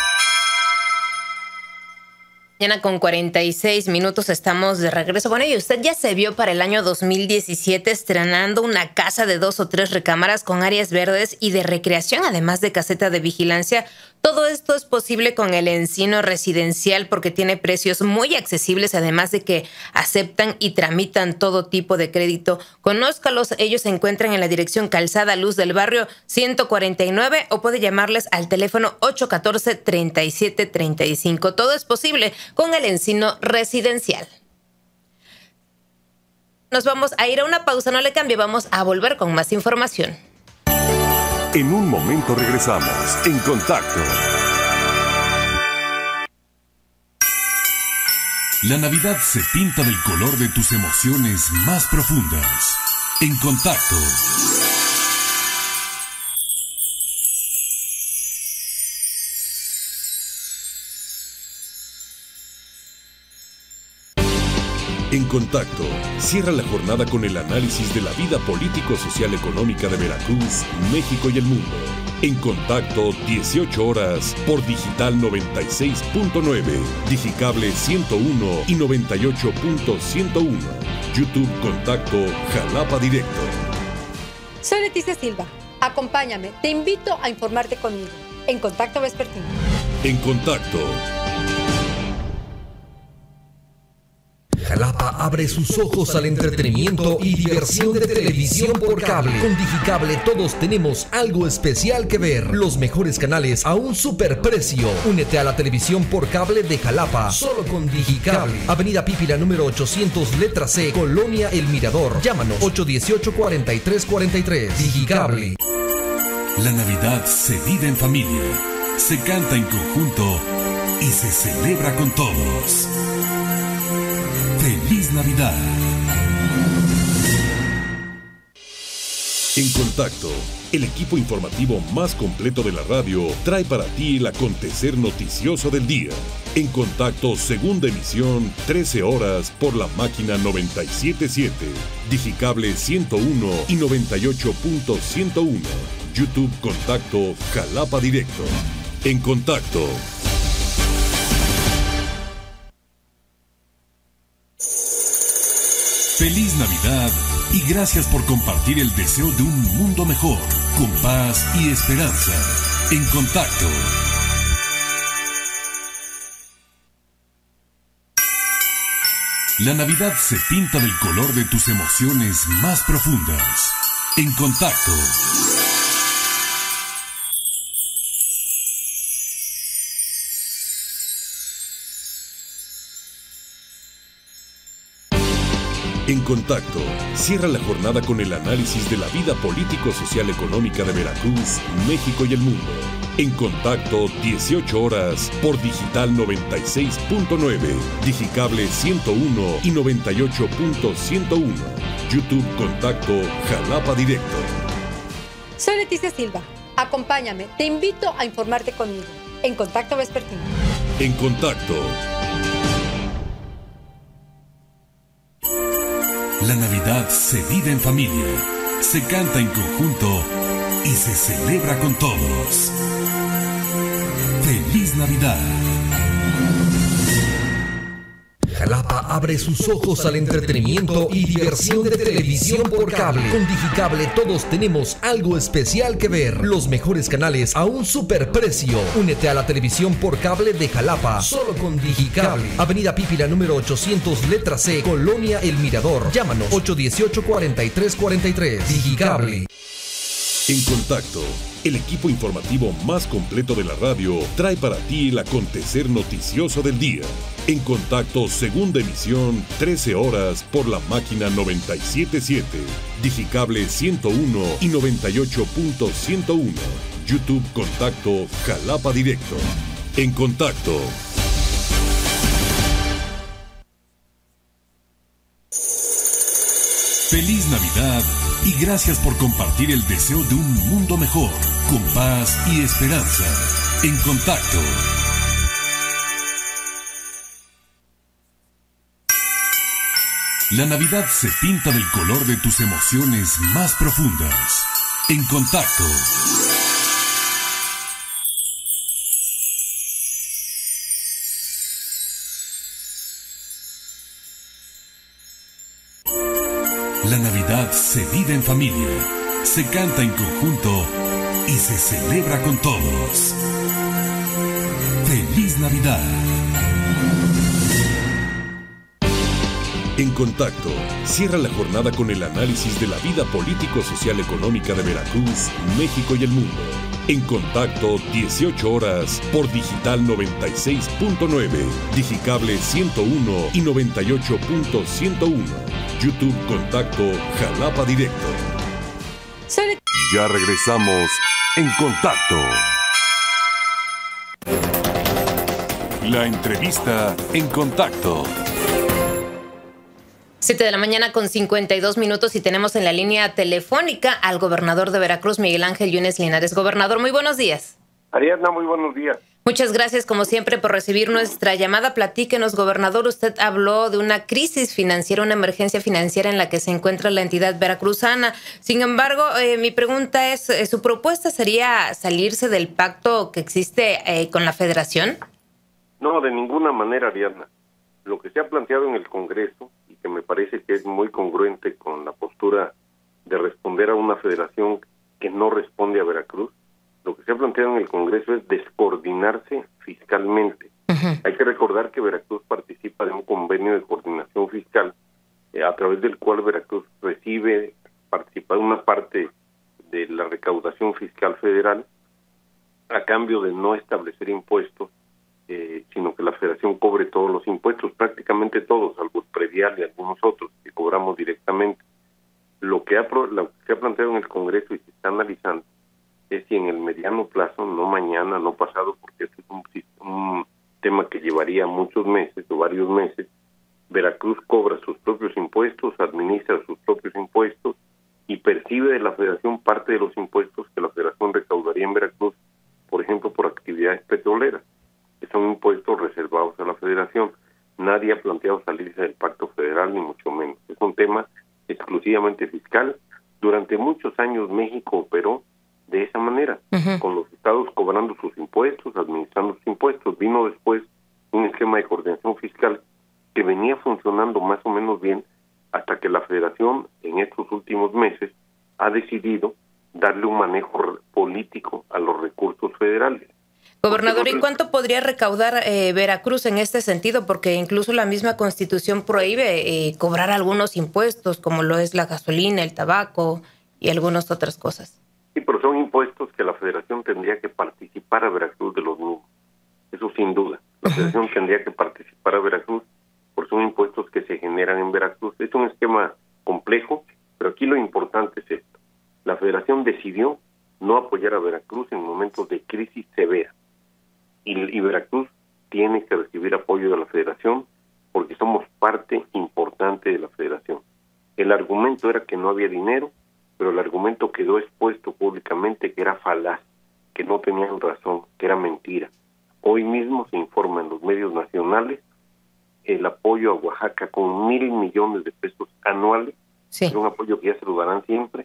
Mañana con cuarenta y seis minutos estamos de regreso. Bueno, y usted ya se vio para el año dos mil diecisiete estrenando una casa de dos o tres recámaras con áreas verdes y de recreación, además de caseta de vigilancia. Todo esto es posible con el Encino Residencial porque tiene precios muy accesibles, además de que aceptan y tramitan todo tipo de crédito. Conózcalos, ellos se encuentran en la dirección Calzada Luz del Barrio ciento cuarenta y nueve o puede llamarles al teléfono ocho uno cuatro, tres siete tres cinco. Todo es posible con el Encino Residencial. Nos vamos a ir a una pausa, no le cambie, vamos a volver con más información. En un momento regresamos en Contacto. La Navidad se pinta del color de tus emociones más profundas. En Contacto. En Contacto, cierra la jornada con el análisis de la vida político-social-económica de Veracruz, México y el mundo. En Contacto, dieciocho horas, por Digital noventa y seis punto nueve, Digicable ciento uno y noventa y ocho punto ciento uno, YouTube Contacto Jalapa Directo. Soy Leticia Silva. Acompáñame. Te invito a informarte conmigo. En Contacto Vespertino. En Contacto. Jalapa abre sus ojos al entretenimiento y diversión de televisión por cable. Con Digicable todos tenemos algo especial que ver. Los mejores canales a un superprecio. Únete a la televisión por cable de Jalapa, solo con Digicable. Avenida Pípila número ochocientos, letra C, Colonia El Mirador. Llámanos ocho uno ocho, cuatro tres cuatro tres. Digicable. La Navidad se vive en familia, se canta en conjunto y se celebra con todos. ¡Feliz Navidad! En Contacto, el equipo informativo más completo de la radio trae para ti el acontecer noticioso del día. En Contacto, segunda emisión, trece horas por la máquina noventa y siete punto siete, Digicable ciento uno y noventa y ocho punto ciento uno, YouTube Contacto Jalapa Directo. En Contacto. Feliz Navidad y gracias por compartir el deseo de un mundo mejor, con paz y esperanza. En Contacto. La Navidad se pinta del color de tus emociones más profundas. En Contacto. En Contacto, cierra la jornada con el análisis de la vida político-social-económica de Veracruz, México y el mundo. En Contacto, dieciocho horas, por Digital noventa y seis punto nueve, Digicable ciento uno y noventa y ocho punto ciento uno, YouTube Contacto Jalapa Directo. Soy Leticia Silva. Acompáñame. Te invito a informarte conmigo. En Contacto Vespertino. En Contacto. La Navidad se vive en familia, se canta en conjunto y se celebra con todos. ¡Feliz Navidad! Jalapa abre sus ojos al entretenimiento y diversión de televisión por cable. Con Digicable todos tenemos algo especial que ver. Los mejores canales a un superprecio. Únete a la televisión por cable de Jalapa, solo con Digicable. Avenida Pípila número ochocientos, letra C, Colonia El Mirador. Llámanos ocho uno ocho, cuatro tres cuatro tres. Digicable. En Contacto, el equipo informativo más completo de la radio trae para ti el acontecer noticioso del día. En Contacto, segunda emisión, trece horas, por la máquina noventa y siete punto siete, Digicable ciento uno y noventa y ocho punto ciento uno. YouTube Contacto Jalapa Directo. En Contacto. Feliz Navidad y gracias por compartir el deseo de un mundo mejor, con paz y esperanza. En Contacto. La Navidad se pinta del color de tus emociones más profundas. En Contacto. La Navidad se vive en familia, se canta en conjunto y se celebra con todos. ¡Feliz Navidad! En Contacto, cierra la jornada con el análisis de la vida político-social-económica de Veracruz, México y el mundo. En Contacto, dieciocho horas, por Digital noventa y seis punto nueve, Digicable ciento uno y noventa y ocho punto ciento uno. YouTube Contacto Jalapa Directo. Ya regresamos en Contacto. La entrevista en Contacto. Siete de la mañana con cincuenta y dos minutos y tenemos en la línea telefónica al gobernador de Veracruz, Miguel Ángel Yunes Linares. Gobernador, muy buenos días. Ariadna, muy buenos días. Muchas gracias, como siempre, por recibir nuestra llamada. Platíquenos, gobernador, usted habló de una crisis financiera, una emergencia financiera en la que se encuentra la entidad veracruzana. Sin embargo, eh, mi pregunta es, ¿su propuesta sería salirse del pacto que existe eh, con la Federación? No, de ninguna manera, Ariadna. Lo que se ha planteado en el Congreso, y que me parece que es muy congruente con la postura de responder a una federación que no responde a Veracruz, lo que se ha planteado en el Congreso es descoordinarse fiscalmente. Uh-huh. Hay que recordar que Veracruz participa de un convenio de coordinación fiscal eh, a través del cual Veracruz recibe, participa de una parte de la recaudación fiscal federal a cambio de no establecer impuestos, eh, sino que la Federación cobre todos los impuestos, prácticamente todos, salvo el predial y algunos otros que cobramos directamente. Lo que, ha, lo que se ha planteado en el Congreso y se está analizando es si en el mediano plazo, no mañana, no pasado, porque este es un, un tema que llevaría muchos meses o varios meses, Veracruz cobra sus propios impuestos, administra sus propios impuestos y percibe de la Federación parte de los impuestos que la Federación recaudaría en Veracruz, por ejemplo, por actividades petroleras, que son impuestos reservados a la Federación. Nadie ha planteado salirse del pacto federal, ni mucho menos. Es un tema exclusivamente fiscal. Durante muchos años México operó de esa manera, uh-huh. con los estados cobrando sus impuestos, administrando sus impuestos. Vino después un esquema de coordinación fiscal que venía funcionando más o menos bien hasta que la Federación en estos últimos meses ha decidido darle un manejo político a los recursos federales. Gobernador, ¿y cuánto podría recaudar eh, Veracruz en este sentido? Porque incluso la misma Constitución prohíbe eh, cobrar algunos impuestos, como lo es la gasolina, el tabaco y algunas otras cosas. Sí, pero son impuestos que la Federación tendría que participar a Veracruz de los mismos. Eso sin duda. La Federación uh-huh. tendría que participar a Veracruz, porque son impuestos que se generan en Veracruz. Es un esquema complejo, pero aquí lo importante es esto. La Federación decidió no apoyar a Veracruz en momentos de crisis severa. Y, y Veracruz tiene que recibir apoyo de la Federación porque somos parte importante de la Federación. El argumento era que no había dinero, pero el argumento quedó expuesto públicamente que era falaz, que no tenían razón, que era mentira. Hoy mismo se informa en los medios nacionales el apoyo a Oaxaca con mil millones de pesos anuales, sí. Es un apoyo que ya se lo darán siempre,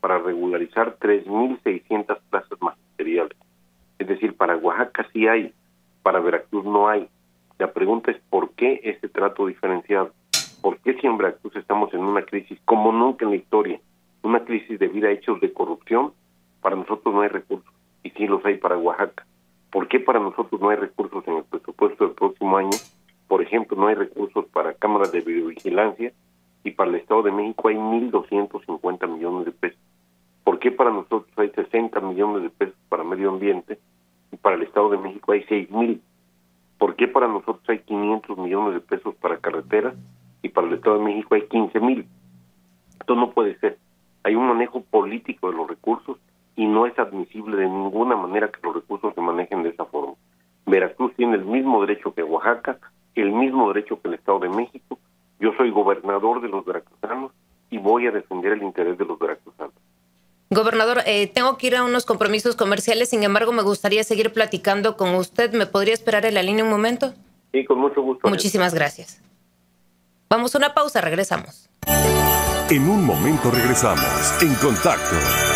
para regularizar tres mil seiscientas plazas magisteriales. Es decir, para Oaxaca sí hay, para Veracruz no hay. La pregunta es ¿por qué ese trato diferenciado? ¿Por qué si en Veracruz estamos en una crisis como nunca en la historia? Una crisis debido a hechos de corrupción. Para nosotros no hay recursos, y sí los hay para Oaxaca. ¿Por qué para nosotros no hay recursos en el presupuesto del próximo año? Por ejemplo, no hay recursos para cámaras de videovigilancia, y para el Estado de México hay mil doscientos cincuenta millones de pesos. ¿Por qué para nosotros hay sesenta millones de pesos para medio ambiente, y para el Estado de México hay seis mil? ¿Por qué para nosotros hay quinientos millones de pesos para carreteras, y para el Estado de México hay quince mil? Esto no puede ser. Hay un manejo político de los recursos, y no es admisible de ninguna manera que los recursos se manejen de esa forma. Veracruz tiene el mismo derecho que Oaxaca, el mismo derecho que el Estado de México. Yo soy gobernador de los veracruzanos y voy a defender el interés de los veracruzanos. Gobernador, eh, tengo que ir a unos compromisos comerciales, sin embargo me gustaría seguir platicando con usted. ¿Me podría esperar en la línea un momento? Sí, con mucho gusto. Muchísimas gracias. Vamos a una pausa, regresamos. En un momento regresamos, En Contacto.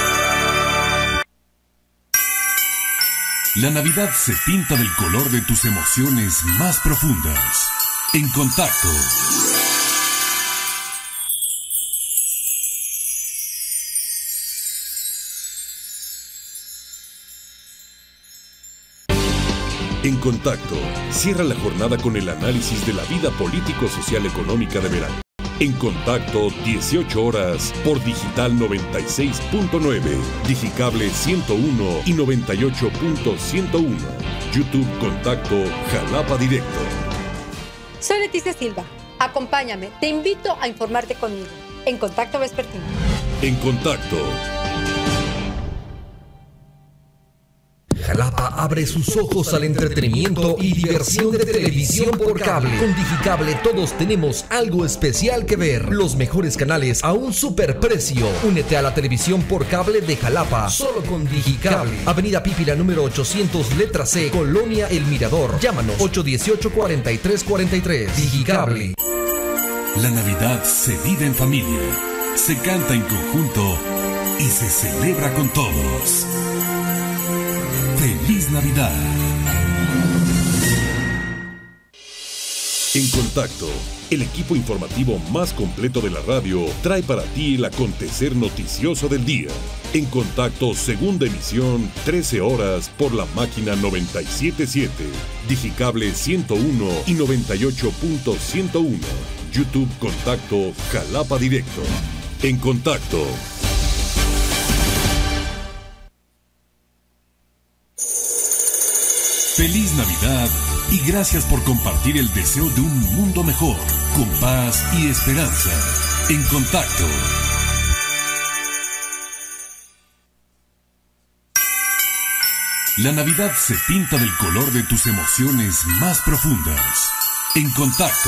La Navidad se pinta del color de tus emociones más profundas. En Contacto. En Contacto, cierra la jornada con el análisis de la vida político-social-económica de Veracruz. En Contacto, dieciocho horas, por Digital noventa y seis punto nueve, Digicable ciento uno y noventa y ocho punto ciento uno. YouTube Contacto, Jalapa Directo. Soy Leticia Silva. Acompáñame, te invito a informarte conmigo. En Contacto Vespertino. En Contacto. Jalapa abre sus ojos al entretenimiento y diversión de televisión por cable. Con Digicable todos tenemos algo especial que ver. Los mejores canales a un superprecio. Únete a la televisión por cable de Jalapa, solo con Digicable. Avenida Pípila número ochocientos, letra C, Colonia El Mirador. Llámanos ocho uno ocho, cuatro tres cuatro tres. Digicable. La Navidad se vive en familia, se canta en conjunto y se celebra con todos. ¡Feliz Navidad! En Contacto, el equipo informativo más completo de la radio trae para ti el acontecer noticioso del día. En Contacto, segunda emisión, trece horas, por la máquina noventa y siete punto siete, Digicable ciento uno y noventa y ocho punto ciento uno. YouTube Contacto, Jalapa Directo. En Contacto. Feliz Navidad y gracias por compartir el deseo de un mundo mejor, con paz y esperanza. En Contacto. La Navidad se pinta del color de tus emociones más profundas. En Contacto.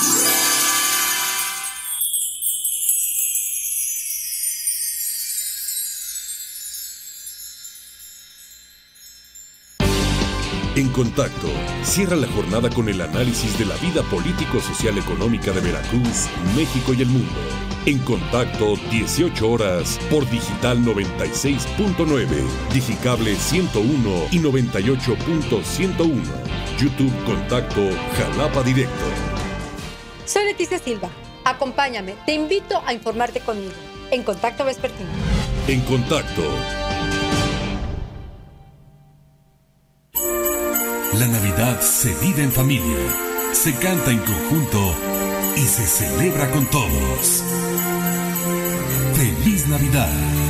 En Contacto, cierra la jornada con el análisis de la vida político-social-económica de Veracruz, México y el mundo. En Contacto, dieciocho horas, por Digital noventa y seis punto nueve, Digicable ciento uno y noventa y ocho punto ciento uno. YouTube Contacto, Jalapa Directo. Soy Leticia Silva. Acompáñame, te invito a informarte conmigo. En Contacto Vespertino. En Contacto. La Navidad se vive en familia, se canta en conjunto y se celebra con todos. ¡Feliz Navidad!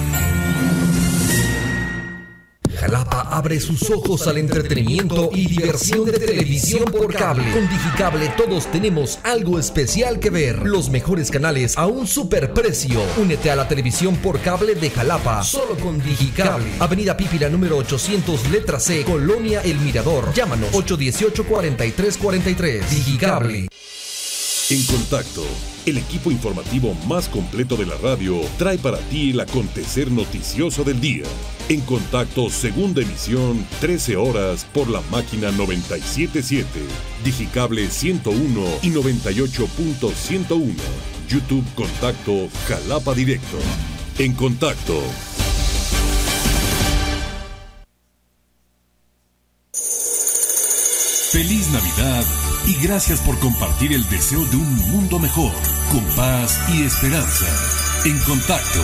Jalapa abre sus ojos al entretenimiento y diversión de televisión por cable. Con Digicable todos tenemos algo especial que ver. Los mejores canales a un superprecio. Únete a la televisión por cable de Jalapa, solo con Digicable. Avenida Pípila número ochocientos, letra C, Colonia El Mirador. Llámanos ocho uno ocho, cuatro tres cuatro tres. Digicable. En Contacto, el equipo informativo más completo de la radio trae para ti el acontecer noticioso del día. En Contacto, segunda emisión, trece horas, por la máquina noventa y siete punto siete, Digicable ciento uno y noventa y ocho punto ciento uno. YouTube Contacto, Jalapa Directo. En Contacto. Feliz Navidad y gracias por compartir el deseo de un mundo mejor, con paz y esperanza. En Contacto.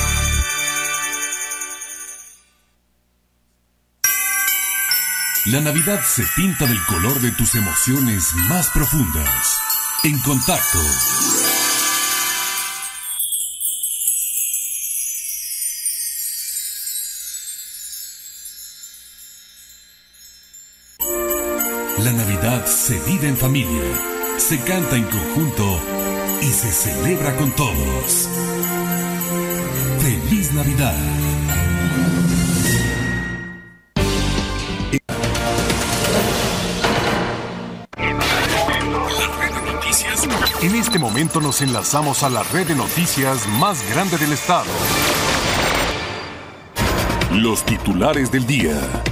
La Navidad se pinta del color de tus emociones más profundas. En Contacto. La Navidad se vive en familia, se canta en conjunto y se celebra con todos. ¡Feliz Navidad! En este momento nos enlazamos a la red de noticias más grande del estado. Los titulares del día.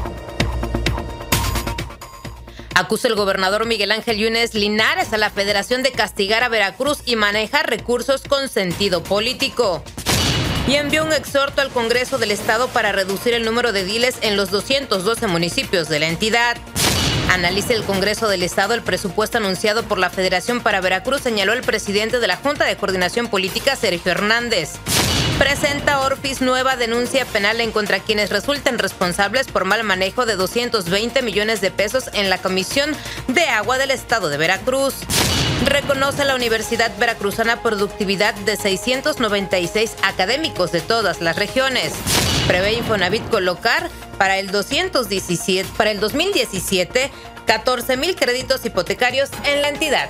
Acusa el gobernador Miguel Ángel Yunes Linares a la Federación de castigar a Veracruz y manejar recursos con sentido político. Y envió un exhorto al Congreso del Estado para reducir el número de ediles en los doscientos doce municipios de la entidad. Analiza el Congreso del Estado el presupuesto anunciado por la Federación para Veracruz, señaló el presidente de la Junta de Coordinación Política, Sergio Hernández. Presenta Orfis nueva denuncia penal en contra quienes resulten responsables por mal manejo de doscientos veinte millones de pesos en la Comisión de Agua del Estado de Veracruz. Reconoce la Universidad Veracruzana productividad de seiscientos noventa y seis académicos de todas las regiones. Prevé Infonavit colocar para el doscientos diecisiete, para el dos mil diecisiete catorce mil créditos hipotecarios en la entidad.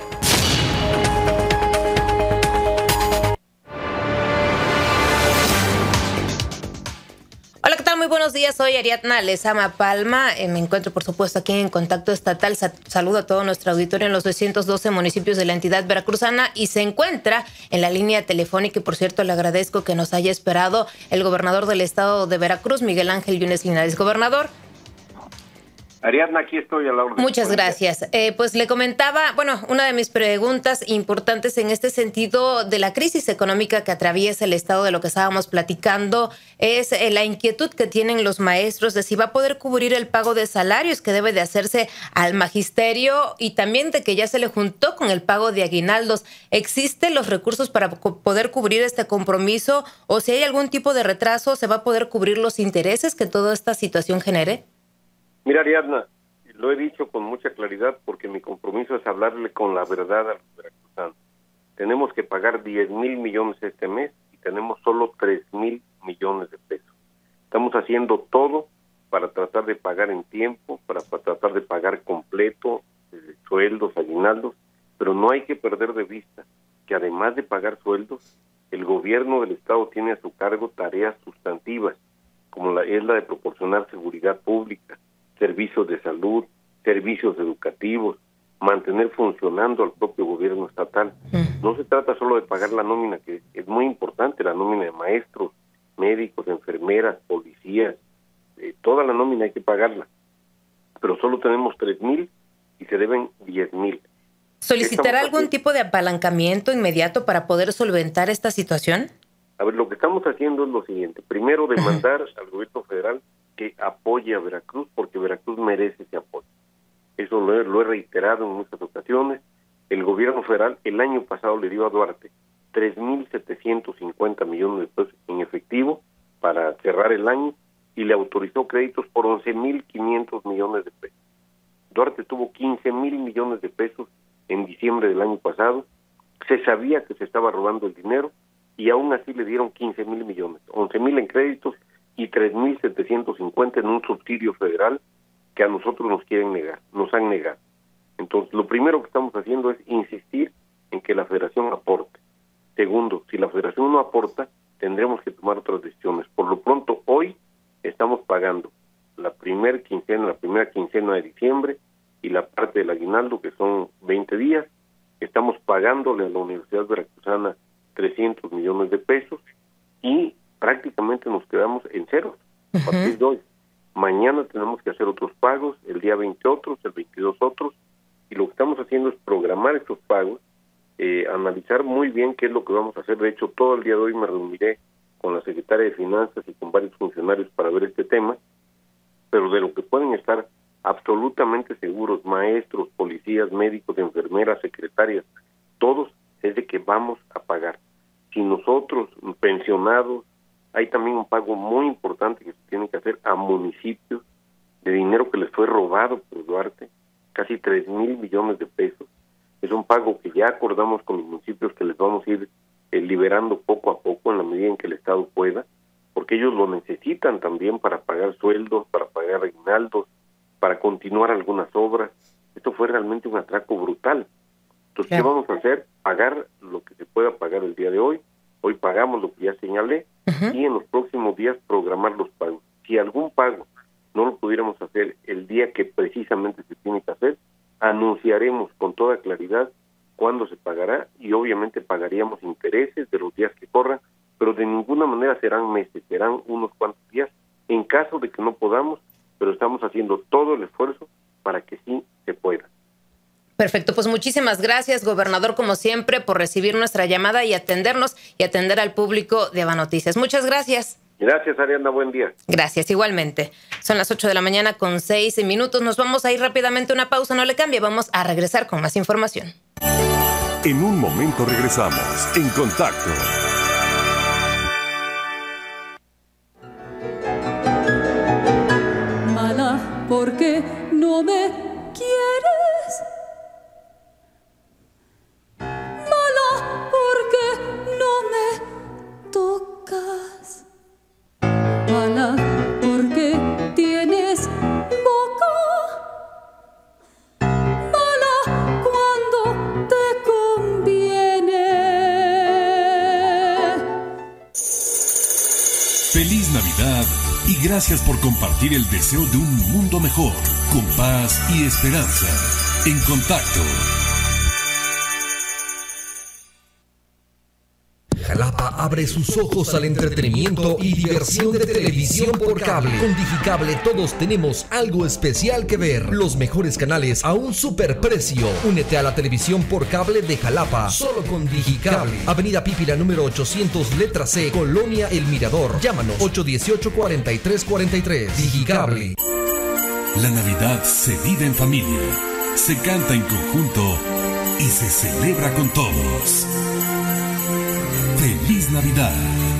Hola, ¿qué tal? Muy buenos días. Soy Ariadna Lezama Palma. Eh, me encuentro, por supuesto, aquí en Contacto Estatal. Sa- saludo a todo nuestro auditorio en los doscientos doce municipios de la entidad veracruzana y se encuentra en la línea telefónica. Y, por cierto, le agradezco que nos haya esperado el gobernador del estado de Veracruz, Miguel Ángel Yunes Linares. Gobernador. Ariadna, aquí estoy a la orden. Muchas gracias. Eh, pues le comentaba, bueno, una de mis preguntas importantes en este sentido de la crisis económica que atraviesa el estado, de lo que estábamos platicando, es eh, la inquietud que tienen los maestros de si va a poder cubrir el pago de salarios que debe de hacerse al magisterio y también de que ya se le juntó con el pago de aguinaldos. ¿Existen los recursos para co- poder cubrir este compromiso o si hay algún tipo de retraso, se va a poder cubrir los intereses que toda esta situación genere? Mira, Ariadna, lo he dicho con mucha claridad porque mi compromiso es hablarle con la verdad a los veracruzanos. Tenemos que pagar diez mil millones este mes y tenemos solo tres mil millones de pesos. Estamos haciendo todo para tratar de pagar en tiempo, para, para tratar de pagar completo, eh, sueldos, aguinaldos, pero no hay que perder de vista que además de pagar sueldos, el gobierno del estado tiene a su cargo tareas sustantivas, como la, es la de proporcionar seguridad pública, servicios de salud, servicios educativos, mantener funcionando al propio gobierno estatal. No se trata solo de pagar la nómina, que es muy importante, la nómina de maestros, médicos, enfermeras, policías, eh, toda la nómina hay que pagarla, pero solo tenemos tres mil y se deben diez mil. ¿Solicitará algún tipo de apalancamiento inmediato para poder solventar esta situación? A ver, lo que estamos haciendo es lo siguiente. Primero, demandar al gobierno federal que apoye a Veracruz, porque Veracruz merece ese apoyo. Eso lo he, lo he reiterado en muchas ocasiones. El gobierno federal el año pasado le dio a Duarte tres mil setecientos cincuenta millones de pesos en efectivo para cerrar el año y le autorizó créditos por once mil quinientos millones de pesos. Duarte tuvo quince mil millones de pesos en diciembre del año pasado. Se sabía que se estaba robando el dinero y aún así le dieron quince mil millones, once mil en créditos y tres mil setecientos cincuenta en un subsidio federal que a nosotros nos quieren negar, nos han negado. Entonces, lo primero que estamos haciendo es insistir en que la federación aporte. Segundo, si la federación no aporta, tendremos que tomar otras decisiones. Por lo pronto, hoy estamos pagando la primera quincena, la primera quincena de diciembre y la parte del aguinaldo, que son veinte días. Estamos pagándole a la Universidad Veracruzana trescientos millones de pesos y prácticamente nos quedamos en ceros a partir de hoy. Mañana tenemos que hacer otros pagos, el día veinte otros, el veintidós otros, y lo que estamos haciendo es programar estos pagos, eh, analizar muy bien qué es lo que vamos a hacer. De hecho, todo el día de hoy me reuniré con la secretaria de Finanzas y con varios funcionarios para ver este tema, pero de lo que pueden estar absolutamente seguros, maestros, policías, médicos, enfermeras, secretarias, todos, es de que vamos a pagar. Si nosotros, pensionados, hay también un pago muy importante que se tiene que hacer a municipios de dinero que les fue robado por Duarte, casi tres mil millones de pesos. Es un pago que ya acordamos con los municipios que les vamos a ir eh, liberando poco a poco en la medida en que el Estado pueda, porque ellos lo necesitan también para pagar sueldos, para pagar aguinaldos, para continuar algunas obras. Esto fue realmente un atraco brutal. Entonces, ¿qué vamos a hacer? Pagar lo que se pueda pagar el día de hoy. Hoy pagamos lo que ya señalé, uh-huh. y en los próximos días programar los pagos. Si algún pago no lo pudiéramos hacer el día que precisamente se tiene que hacer, anunciaremos con toda claridad cuándo se pagará y obviamente pagaríamos intereses de los días que corran, pero de ninguna manera serán meses, serán unos cuantos días en caso de que no podamos, pero estamos haciendo todo el esfuerzo para que sí se pueda. Perfecto, pues muchísimas gracias, gobernador, como siempre, por recibir nuestra llamada y atendernos y atender al público de Ava Noticias. Muchas gracias. Gracias, Ariana, buen día. Gracias, igualmente. Son las ocho de la mañana con seis minutos. Nos vamos a ir rápidamente a una pausa, no le cambie, vamos a regresar con más información. En un momento regresamos, En Contacto. Mala, porque no me quieres. Mala, porque no me tocas. Mala, porque tienes boca. Mala, cuando te conviene. Feliz Navidad y gracias por compartir el deseo de un mundo mejor, con paz y esperanza. En Contacto. Jalapa abre sus ojos al entretenimiento y diversión de televisión por cable. Con Digicable todos tenemos algo especial que ver. Los mejores canales a un superprecio. Únete a la televisión por cable de Jalapa, solo con Digicable. Avenida Pípila número ochocientos, letra C, Colonia El Mirador. Llámanos ocho dieciocho, cuarenta y tres cuarenta y tres. Digicable. La Navidad se vive en familia, se canta en conjunto y se celebra con todos. ¡Feliz Navidad!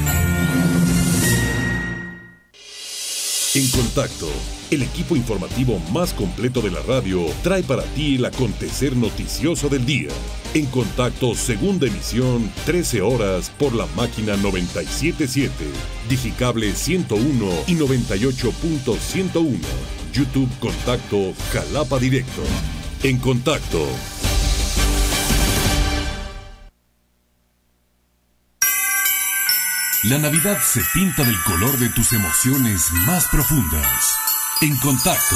En Contacto, el equipo informativo más completo de la radio trae para ti el acontecer noticioso del día. En Contacto, segunda emisión, trece horas, por la máquina noventa y siete punto siete, Digicable ciento uno y noventa y ocho punto ciento uno, YouTube Contacto Jalapa Directo. En Contacto. La Navidad se pinta del color de tus emociones más profundas. En Contacto.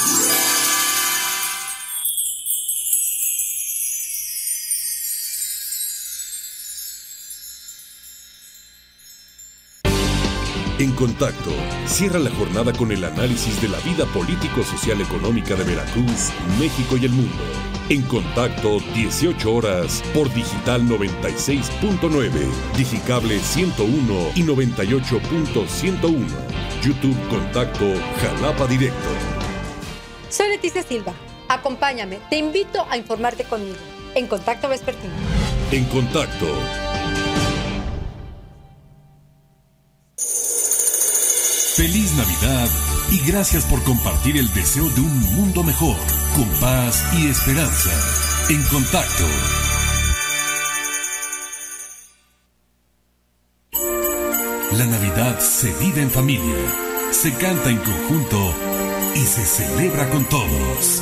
En Contacto, cierra la jornada con el análisis de la vida político-social económica de Veracruz, México y el mundo. En Contacto, dieciocho horas, por Digital noventa y seis punto nueve, Digicable ciento uno y noventa y ocho punto ciento uno, YouTube Contacto Jalapa Directo. Soy Leticia Silva. Acompáñame, te invito a informarte conmigo. En Contacto Vespertino. En Contacto. Feliz Navidad y gracias por compartir el deseo de un mundo mejor, con paz y esperanza. En Contacto. La Navidad se vive en familia, se canta en conjunto y se celebra con todos.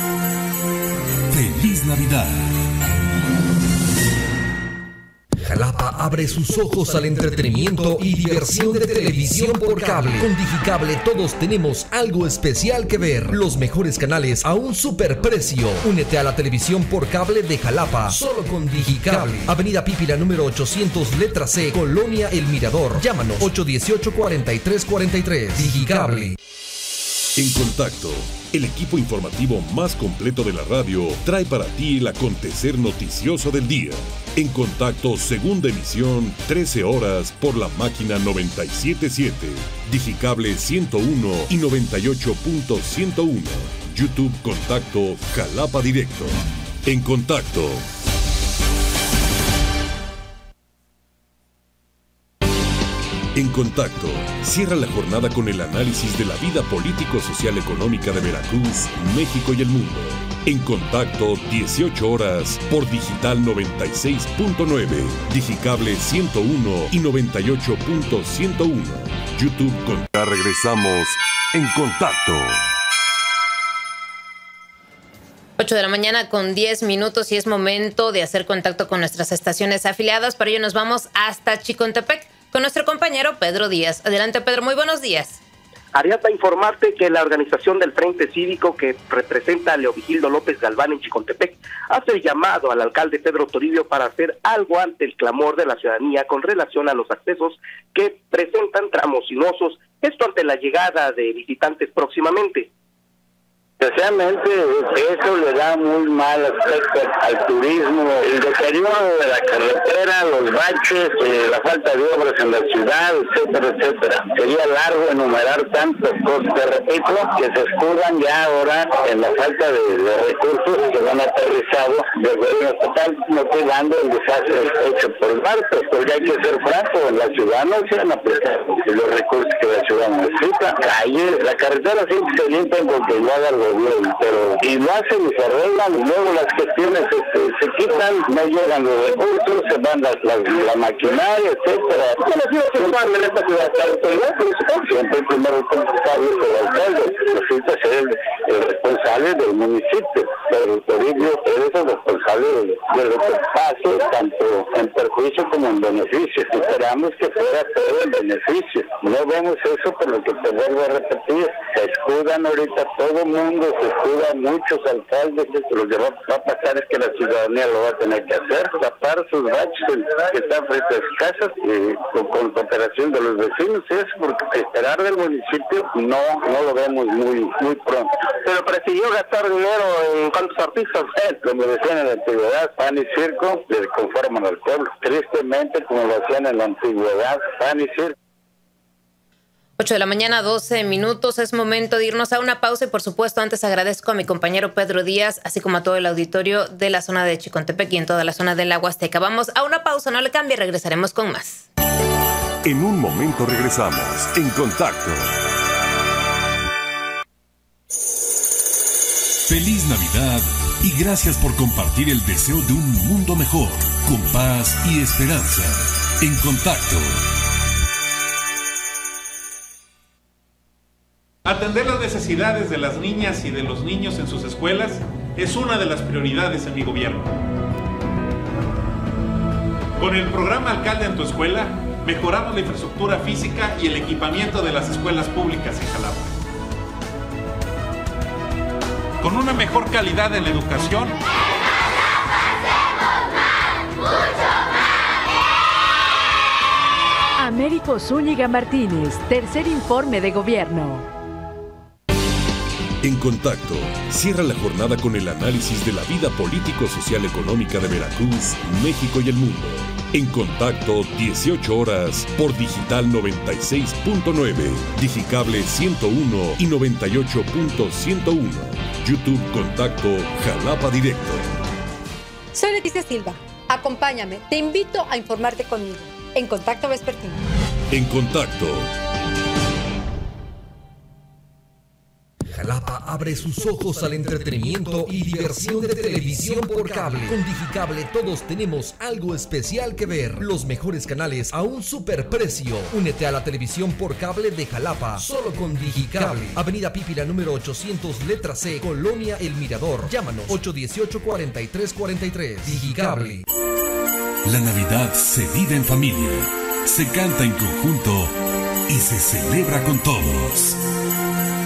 ¡Feliz Navidad! Jalapa abre sus ojos al entretenimiento y diversión de televisión por cable. Con Digicable todos tenemos algo especial que ver. Los mejores canales a un superprecio. Únete a la televisión por cable de Jalapa, solo con Digicable. Avenida Pípila número ochocientos, letra C, Colonia El Mirador. Llámanos ocho dieciocho, cuarenta y tres cuarenta y tres. Digicable. En Contacto, el equipo informativo más completo de la radio, trae para ti el acontecer noticioso del día. En Contacto, segunda emisión, trece horas, por la máquina noventa y siete punto siete, Digicable ciento uno y noventa y ocho punto ciento uno. YouTube Contacto Jalapa Directo. En Contacto. En Contacto, cierra la jornada con el análisis de la vida político-social económica de Veracruz, México y el mundo. En Contacto, dieciocho horas, por Digital noventa y seis punto nueve, Digicable ciento uno y noventa y ocho punto ciento uno. YouTube con... Ya regresamos en Contacto. ocho de la mañana con diez minutos y es momento de hacer contacto con nuestras estaciones afiliadas. Para ello nos vamos hasta Chicontepec con nuestro compañero Pedro Díaz. Adelante, Pedro, muy buenos días. Ariadna, informarte que la organización del Frente Cívico que representa a Leovigildo López Galván en Chicontepec hace el llamado al alcalde Pedro Toribio para hacer algo ante el clamor de la ciudadanía con relación a los accesos que presentan tramos sinuosos, esto ante la llegada de visitantes próximamente. Especialmente eso le da muy mal aspecto al turismo, el deterioro de la carretera, los baches, eh, la falta de obras en la ciudad, etcétera, etcétera. Sería largo enumerar tantas cosas, te repito, que se escudan ya ahora en la falta de, de recursos que van aterrizados del gobierno estatal, mitigando el desastre hecho por el barco, porque hay que ser franco, en la ciudad no se han aplicado los recursos que la ciudad necesita. Calles, la carretera siempre se limpian porque no haga el gobierno, pero y lo hacen y se arreglan, y luego las cuestiones este, se quitan, no llegan los recursos, se van las, las, la maquinaria, etcétera. ¿Cómo les digo que no en esta ciudad? Siempre el primer responsable es el alcalde, necesita ser el, el responsable del municipio, pero el Toribio es el responsable de, de lo que pase, tanto en perjuicio como en beneficio. Esperamos que fuera todo en beneficio. No vemos eso, por lo que te vuelvo a repetir, se escudan ahorita todo el mundo, se escudan muchos alcaldes, lo que va, va a pasar es que la ciudadanía lo va a tener que hacer, tapar sus baches que están frente a sus casas, eh, con, con cooperación de los vecinos, es porque esperar del municipio no no lo vemos muy muy pronto. Pero prefirió gastar dinero en cuantos artistas. Eh, como decían en la antigüedad, pan y circo le conforman al pueblo. Tristemente, como lo hacían en la antigüedad, pan y circo. ocho de la mañana, doce minutos. Es momento de irnos a una pausa y, por supuesto, antes agradezco a mi compañero Pedro Díaz, así como a todo el auditorio de la zona de Chicontepec y en toda la zona de la Huasteca. Vamos a una pausa, no le cambie, regresaremos con más. En un momento regresamos en Contacto. Feliz Navidad y gracias por compartir el deseo de un mundo mejor, con paz y esperanza. En Contacto. Atender las necesidades de las niñas y de los niños en sus escuelas es una de las prioridades en mi gobierno. Con el programa Alcalde en tu Escuela, mejoramos la infraestructura física y el equipamiento de las escuelas públicas en Jalapa. Con una mejor calidad en la educación, Américo Zúñiga Martínez, tercer informe de gobierno. En Contacto, cierra la jornada con el análisis de la vida político-social económica de Veracruz, México y el mundo. En Contacto, dieciocho horas, por Digital noventa y seis punto nueve, Digicable ciento uno y noventa y ocho punto ciento uno. YouTube Contacto Jalapa Directo. Soy Leticia Silva. Acompáñame. Te invito a informarte conmigo. En Contacto Vespertino. En Contacto. Jalapa abre sus ojos al entretenimiento y diversión de televisión por cable. Con Digicable todos tenemos algo especial que ver. Los mejores canales a un superprecio. Únete a la televisión por cable de Jalapa, solo con Digicable. Avenida Pípila número ochocientos, letra C, Colonia El Mirador. Llámanos ocho dieciocho, cuarenta y tres cuarenta y tres. Digicable. La Navidad se vive en familia, se canta en conjunto y se celebra con todos.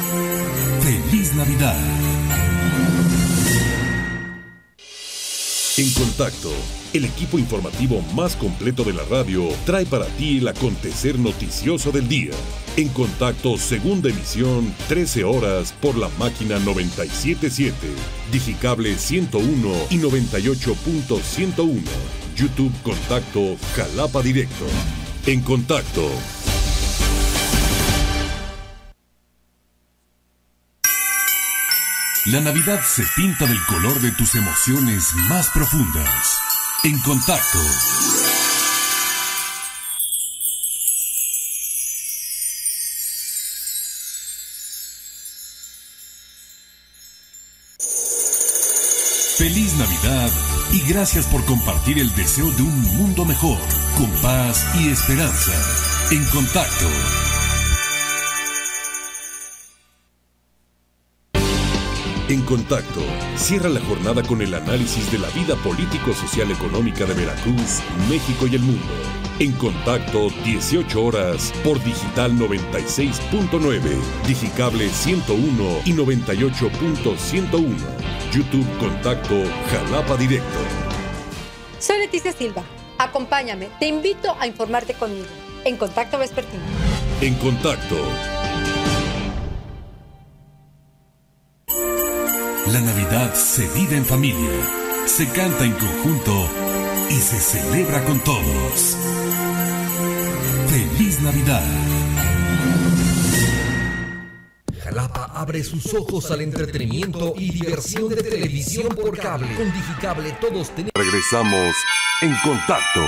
¡Feliz Navidad! En Contacto, el equipo informativo más completo de la radio trae para ti el acontecer noticioso del día. En Contacto, segunda emisión, trece horas por la máquina noventa y siete punto siete, Digicable ciento uno y noventa y ocho punto ciento uno, YouTube Contacto Jalapa Directo. En Contacto. La Navidad se pinta del color de tus emociones más profundas. En Contacto. Feliz Navidad y gracias por compartir el deseo de un mundo mejor, con paz y esperanza. En Contacto. En Contacto, cierra la jornada con el análisis de la vida político-social económica de Veracruz, México y el mundo. En Contacto, dieciocho horas, por Digital noventa y seis punto nueve, Digicable ciento uno y noventa y ocho punto ciento uno, YouTube Contacto Jalapa Directo. Soy Leticia Silva. Acompáñame, te invito a informarte conmigo. En Contacto Vespertino. En Contacto. La Navidad se vive en familia, se canta en conjunto y se celebra con todos. ¡Feliz Navidad! Jalapa abre sus ojos al entretenimiento y diversión de televisión por cable. Con Digicable todos tenemos... Regresamos en Contacto.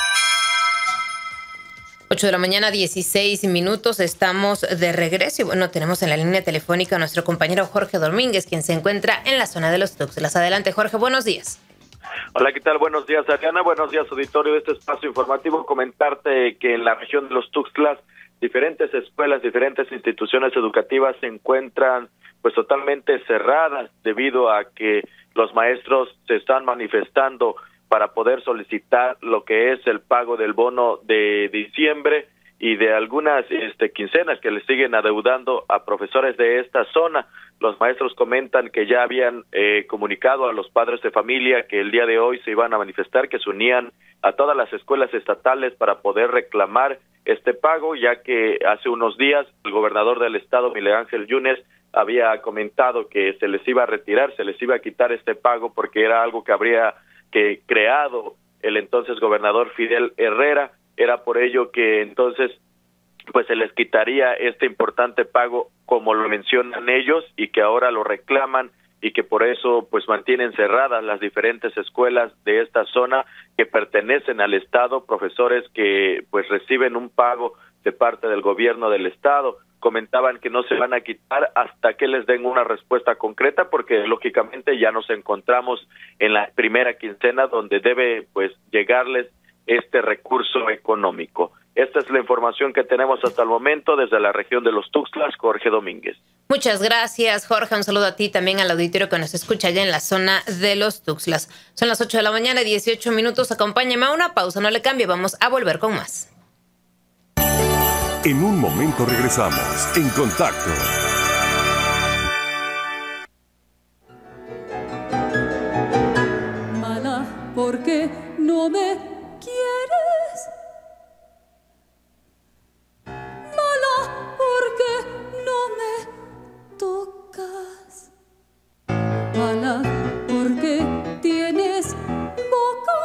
ocho de la mañana, dieciséis minutos, estamos de regreso y bueno, tenemos en la línea telefónica a nuestro compañero Jorge Domínguez, quien se encuentra en la zona de los Tuxtlas. Adelante, Jorge, buenos días. Hola, ¿qué tal? Buenos días, Ariana. Buenos días, auditorio de este espacio informativo. Comentarte que en la región de los Tuxtlas, diferentes escuelas, diferentes instituciones educativas se encuentran pues totalmente cerradas debido a que los maestros se están manifestando para poder solicitar lo que es el pago del bono de diciembre y de algunas este, quincenas que le siguen adeudando a profesores de esta zona. Los maestros comentan que ya habían eh, comunicado a los padres de familia que el día de hoy se iban a manifestar, que se unían a todas las escuelas estatales para poder reclamar este pago, ya que hace unos días el gobernador del estado, Miguel Ángel Yunes, había comentado que se les iba a retirar, se les iba a quitar este pago porque era algo que habría que creado el entonces gobernador Fidel Herrera. Era por ello que entonces pues se les quitaría este importante pago como lo mencionan ellos y que ahora lo reclaman y que por eso pues mantienen cerradas las diferentes escuelas de esta zona que pertenecen al estado, profesores que pues reciben un pago de parte del gobierno del estado. Comentaban que no se van a quitar hasta que les den una respuesta concreta, porque lógicamente ya nos encontramos en la primera quincena donde debe pues llegarles este recurso económico. Esta es la información que tenemos hasta el momento desde la región de los Tuxtlas. Jorge Domínguez. Muchas gracias, Jorge. Un saludo a ti, también al auditorio que nos escucha allá en la zona de los Tuxtlas. Son las ocho de la mañana, dieciocho minutos. Acompáñeme a una pausa, no le cambie, vamos a volver con más. En un momento regresamos en Contacto. Mala, porque no me quieres. Mala, porque no me tocas. Mala, porque tienes boca.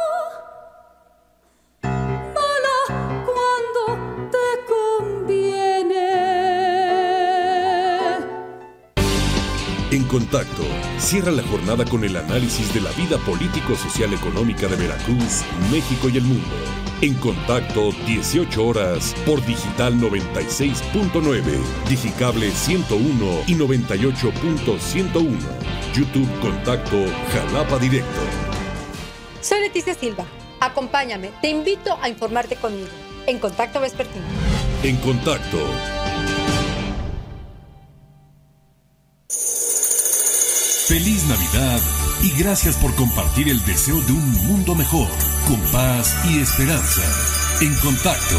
Mala, cuando te conviene. En Contacto, cierra la jornada con el análisis de la vida político-social económica de Veracruz, México y el mundo. En Contacto, dieciocho horas, por Digital noventa y seis punto nueve, Digicable ciento uno y noventa y ocho punto ciento uno, YouTube Contacto Jalapa Directo. Soy Leticia Silva. Acompáñame, te invito a informarte conmigo. En Contacto Vespertino. En Contacto. Feliz Navidad y gracias por compartir el deseo de un mundo mejor, con paz y esperanza. En Contacto.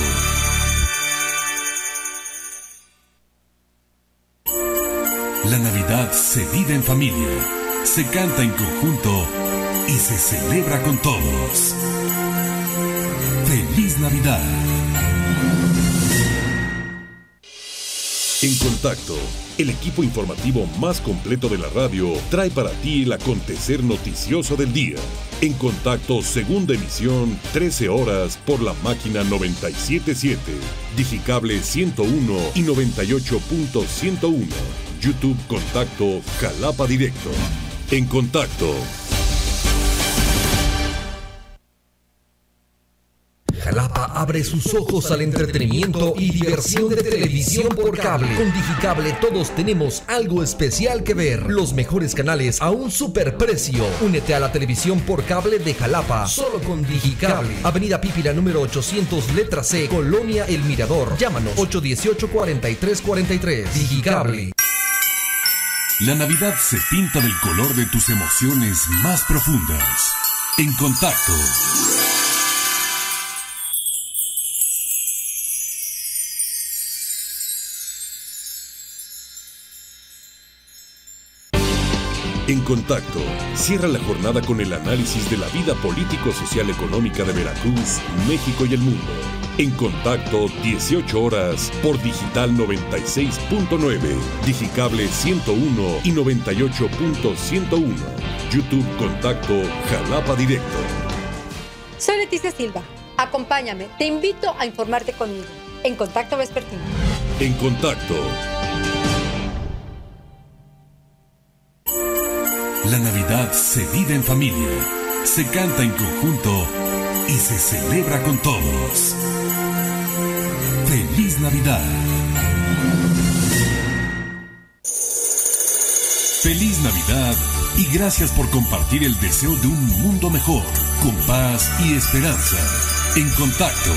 La Navidad se vive en familia, se canta en conjunto y se celebra con todos. ¡Feliz Navidad! En Contacto, el equipo informativo más completo de la radio trae para ti el acontecer noticioso del día. En Contacto, segunda emisión, trece horas por la máquina noventa y siete punto siete, Digicable ciento uno y noventa y ocho punto ciento uno, YouTube Contacto Jalapa Directo. En Contacto. Jalapa abre sus ojos al entretenimiento y diversión de televisión por cable. Con Digicable todos tenemos algo especial que ver. Los mejores canales a un superprecio. Únete a la televisión por cable de Jalapa, solo con Digicable. Avenida Pípila número ochocientos, letra C, Colonia El Mirador. Llámanos ocho uno ocho, cuatro tres cuatro tres. Digicable. La Navidad se pinta del color de tus emociones más profundas. En Contacto. En Contacto, cierra la jornada con el análisis de la vida político-social-económica de Veracruz, México y el mundo. En Contacto, dieciocho horas, por Digital noventa y seis punto nueve, Digicable ciento uno y noventa y ocho punto ciento uno, YouTube Contacto Jalapa Directo. Soy Leticia Silva. Acompáñame, te invito a informarte conmigo. En Contacto Vespertino. En Contacto. La Navidad se vive en familia, se canta en conjunto y se celebra con todos. ¡Feliz Navidad! ¡Feliz Navidad! Y gracias por compartir el deseo de un mundo mejor, con paz y esperanza. En Contacto.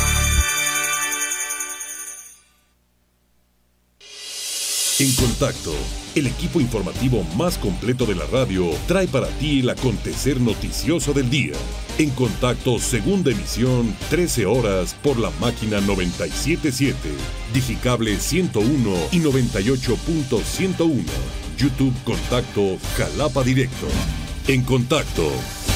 En Contacto, el equipo informativo más completo de la radio trae para ti el acontecer noticioso del día. En Contacto, segunda emisión, trece horas por la máquina noventa y siete punto siete, Digicable ciento uno y noventa y ocho punto ciento uno, YouTube Contacto Jalapa Directo. En Contacto.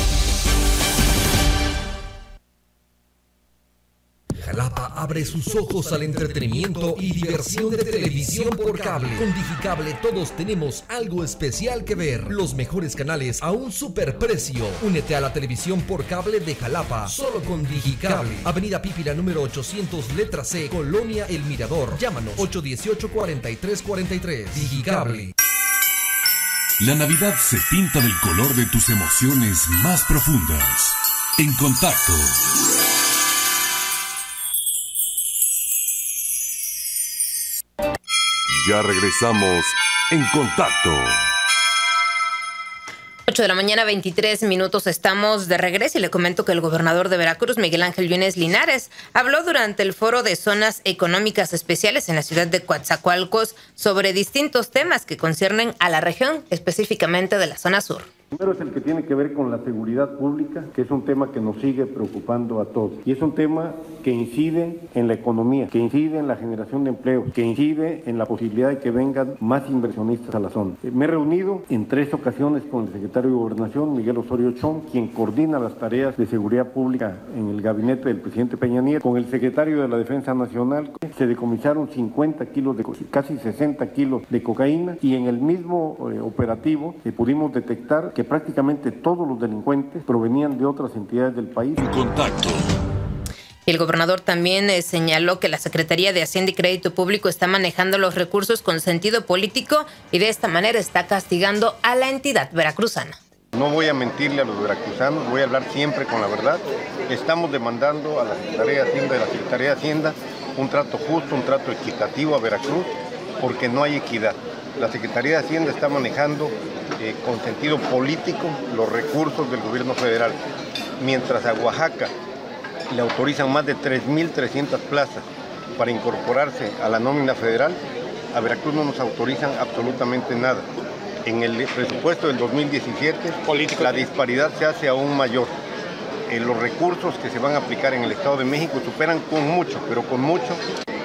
Jalapa abre sus ojos al entretenimiento y diversión de televisión por cable. Con Digicable todos tenemos algo especial que ver. Los mejores canales a un superprecio. Únete a la televisión por cable de Jalapa, solo con Digicable. Avenida Pípila número ochocientos, letra C, Colonia El Mirador. Llámanos ocho uno ocho, cuatro tres cuatro tres. Digicable. La Navidad se pinta del color de tus emociones más profundas. En Contacto. Ya regresamos en Contacto. ocho de la mañana, veintitrés minutos, estamos de regreso y le comento que el gobernador de Veracruz, Miguel Ángel Yunes Linares, habló durante el foro de zonas económicas especiales en la ciudad de Coatzacoalcos sobre distintos temas que conciernen a la región, específicamente de la zona sur. Primero es el que tiene que ver con la seguridad pública, que es un tema que nos sigue preocupando a todos. Y es un tema que incide en la economía, que incide en la generación de empleo, que incide en la posibilidad de que vengan más inversionistas a la zona. Me he reunido en tres ocasiones con el secretario de Gobernación, Miguel Osorio Chong, quien coordina las tareas de seguridad pública en el gabinete del presidente Peña Nieto. Con el secretario de la Defensa Nacional se decomisaron cincuenta kilos, de, casi sesenta kilos de cocaína, y en el mismo eh, operativo eh, pudimos detectar que prácticamente todos los delincuentes provenían de otras entidades del país. En Contacto. El gobernador también eh, señaló que la Secretaría de Hacienda y Crédito Público está manejando los recursos con sentido político y de esta manera está castigando a la entidad veracruzana. No voy a mentirle a los veracruzanos, voy a hablar siempre con la verdad. Estamos demandando a la Secretaría de Hacienda y a la Secretaría de Hacienda un trato justo, un trato equitativo a Veracruz, porque no hay equidad. La Secretaría de Hacienda está manejando eh, con sentido político los recursos del gobierno federal, mientras a Oaxaca le autorizan más de tres mil trescientas plazas para incorporarse a la nómina federal, a Veracruz no nos autorizan absolutamente nada. En el presupuesto del dos mil diecisiete, político, la disparidad se hace aún mayor. Eh, los recursos que se van a aplicar en el Estado de México superan con mucho, pero con mucho,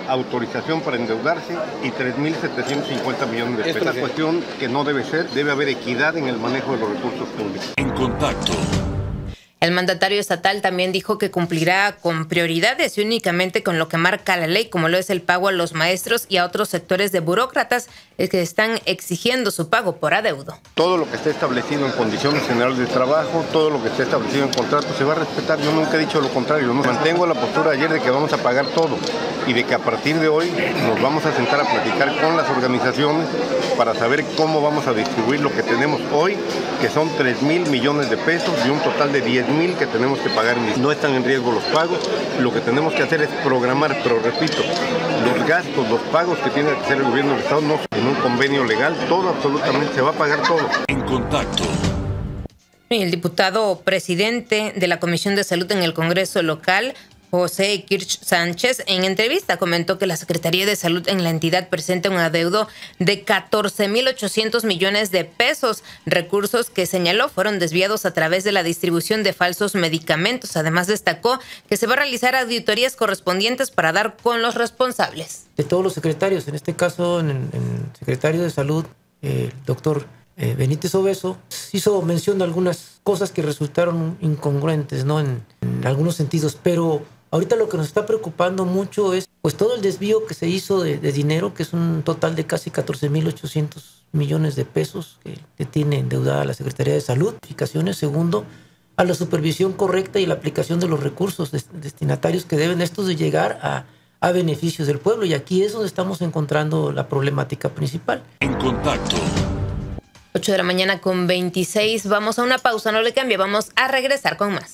autorización para endeudarse y tres mil setecientos cincuenta millones de pesos. Es una cuestión que no debe ser, debe haber equidad en el manejo de los recursos públicos. En contacto. El mandatario estatal también dijo que cumplirá con prioridades y únicamente con lo que marca la ley, como lo es el pago a los maestros y a otros sectores de burócratas que están exigiendo su pago por adeudo. Todo lo que esté establecido en condiciones generales de trabajo, todo lo que esté establecido en contrato se va a respetar. Yo nunca he dicho lo contrario, ¿no? Mantengo la postura de ayer de que vamos a pagar todo y de que a partir de hoy nos vamos a sentar a platicar con las organizaciones para saber cómo vamos a distribuir lo que tenemos hoy, que son tres mil millones de pesos y un total de diez mil que tenemos que pagar. No están en riesgo los pagos, lo que tenemos que hacer es programar, pero repito, los gastos, los pagos que tiene que hacer el gobierno del Estado, no en un convenio legal, todo absolutamente se va a pagar todo. En contacto. El diputado presidente de la Comisión de Salud en el Congreso local, José Kirch Sánchez, en entrevista comentó que la Secretaría de Salud en la entidad presenta un adeudo de catorce mil ochocientos millones de pesos, recursos que señaló fueron desviados a través de la distribución de falsos medicamentos. Además destacó que se va a realizar auditorías correspondientes para dar con los responsables. De todos los secretarios, en este caso en el secretario de Salud, el doctor eh, Benítez Obeso, hizo mención de algunas cosas que resultaron incongruentes, ¿no? En, en algunos sentidos, pero ahorita lo que nos está preocupando mucho es pues todo el desvío que se hizo de, de dinero, que es un total de casi catorce mil ochocientos millones de pesos que, que tiene endeudada la Secretaría de Salud. Segundo, a la supervisión correcta y la aplicación de los recursos des, destinatarios que deben estos de llegar a, a beneficios del pueblo. Y aquí es donde estamos encontrando la problemática principal. En contacto. ocho de la mañana con veintiséis. Vamos a una pausa, no le cambie, vamos a regresar con más.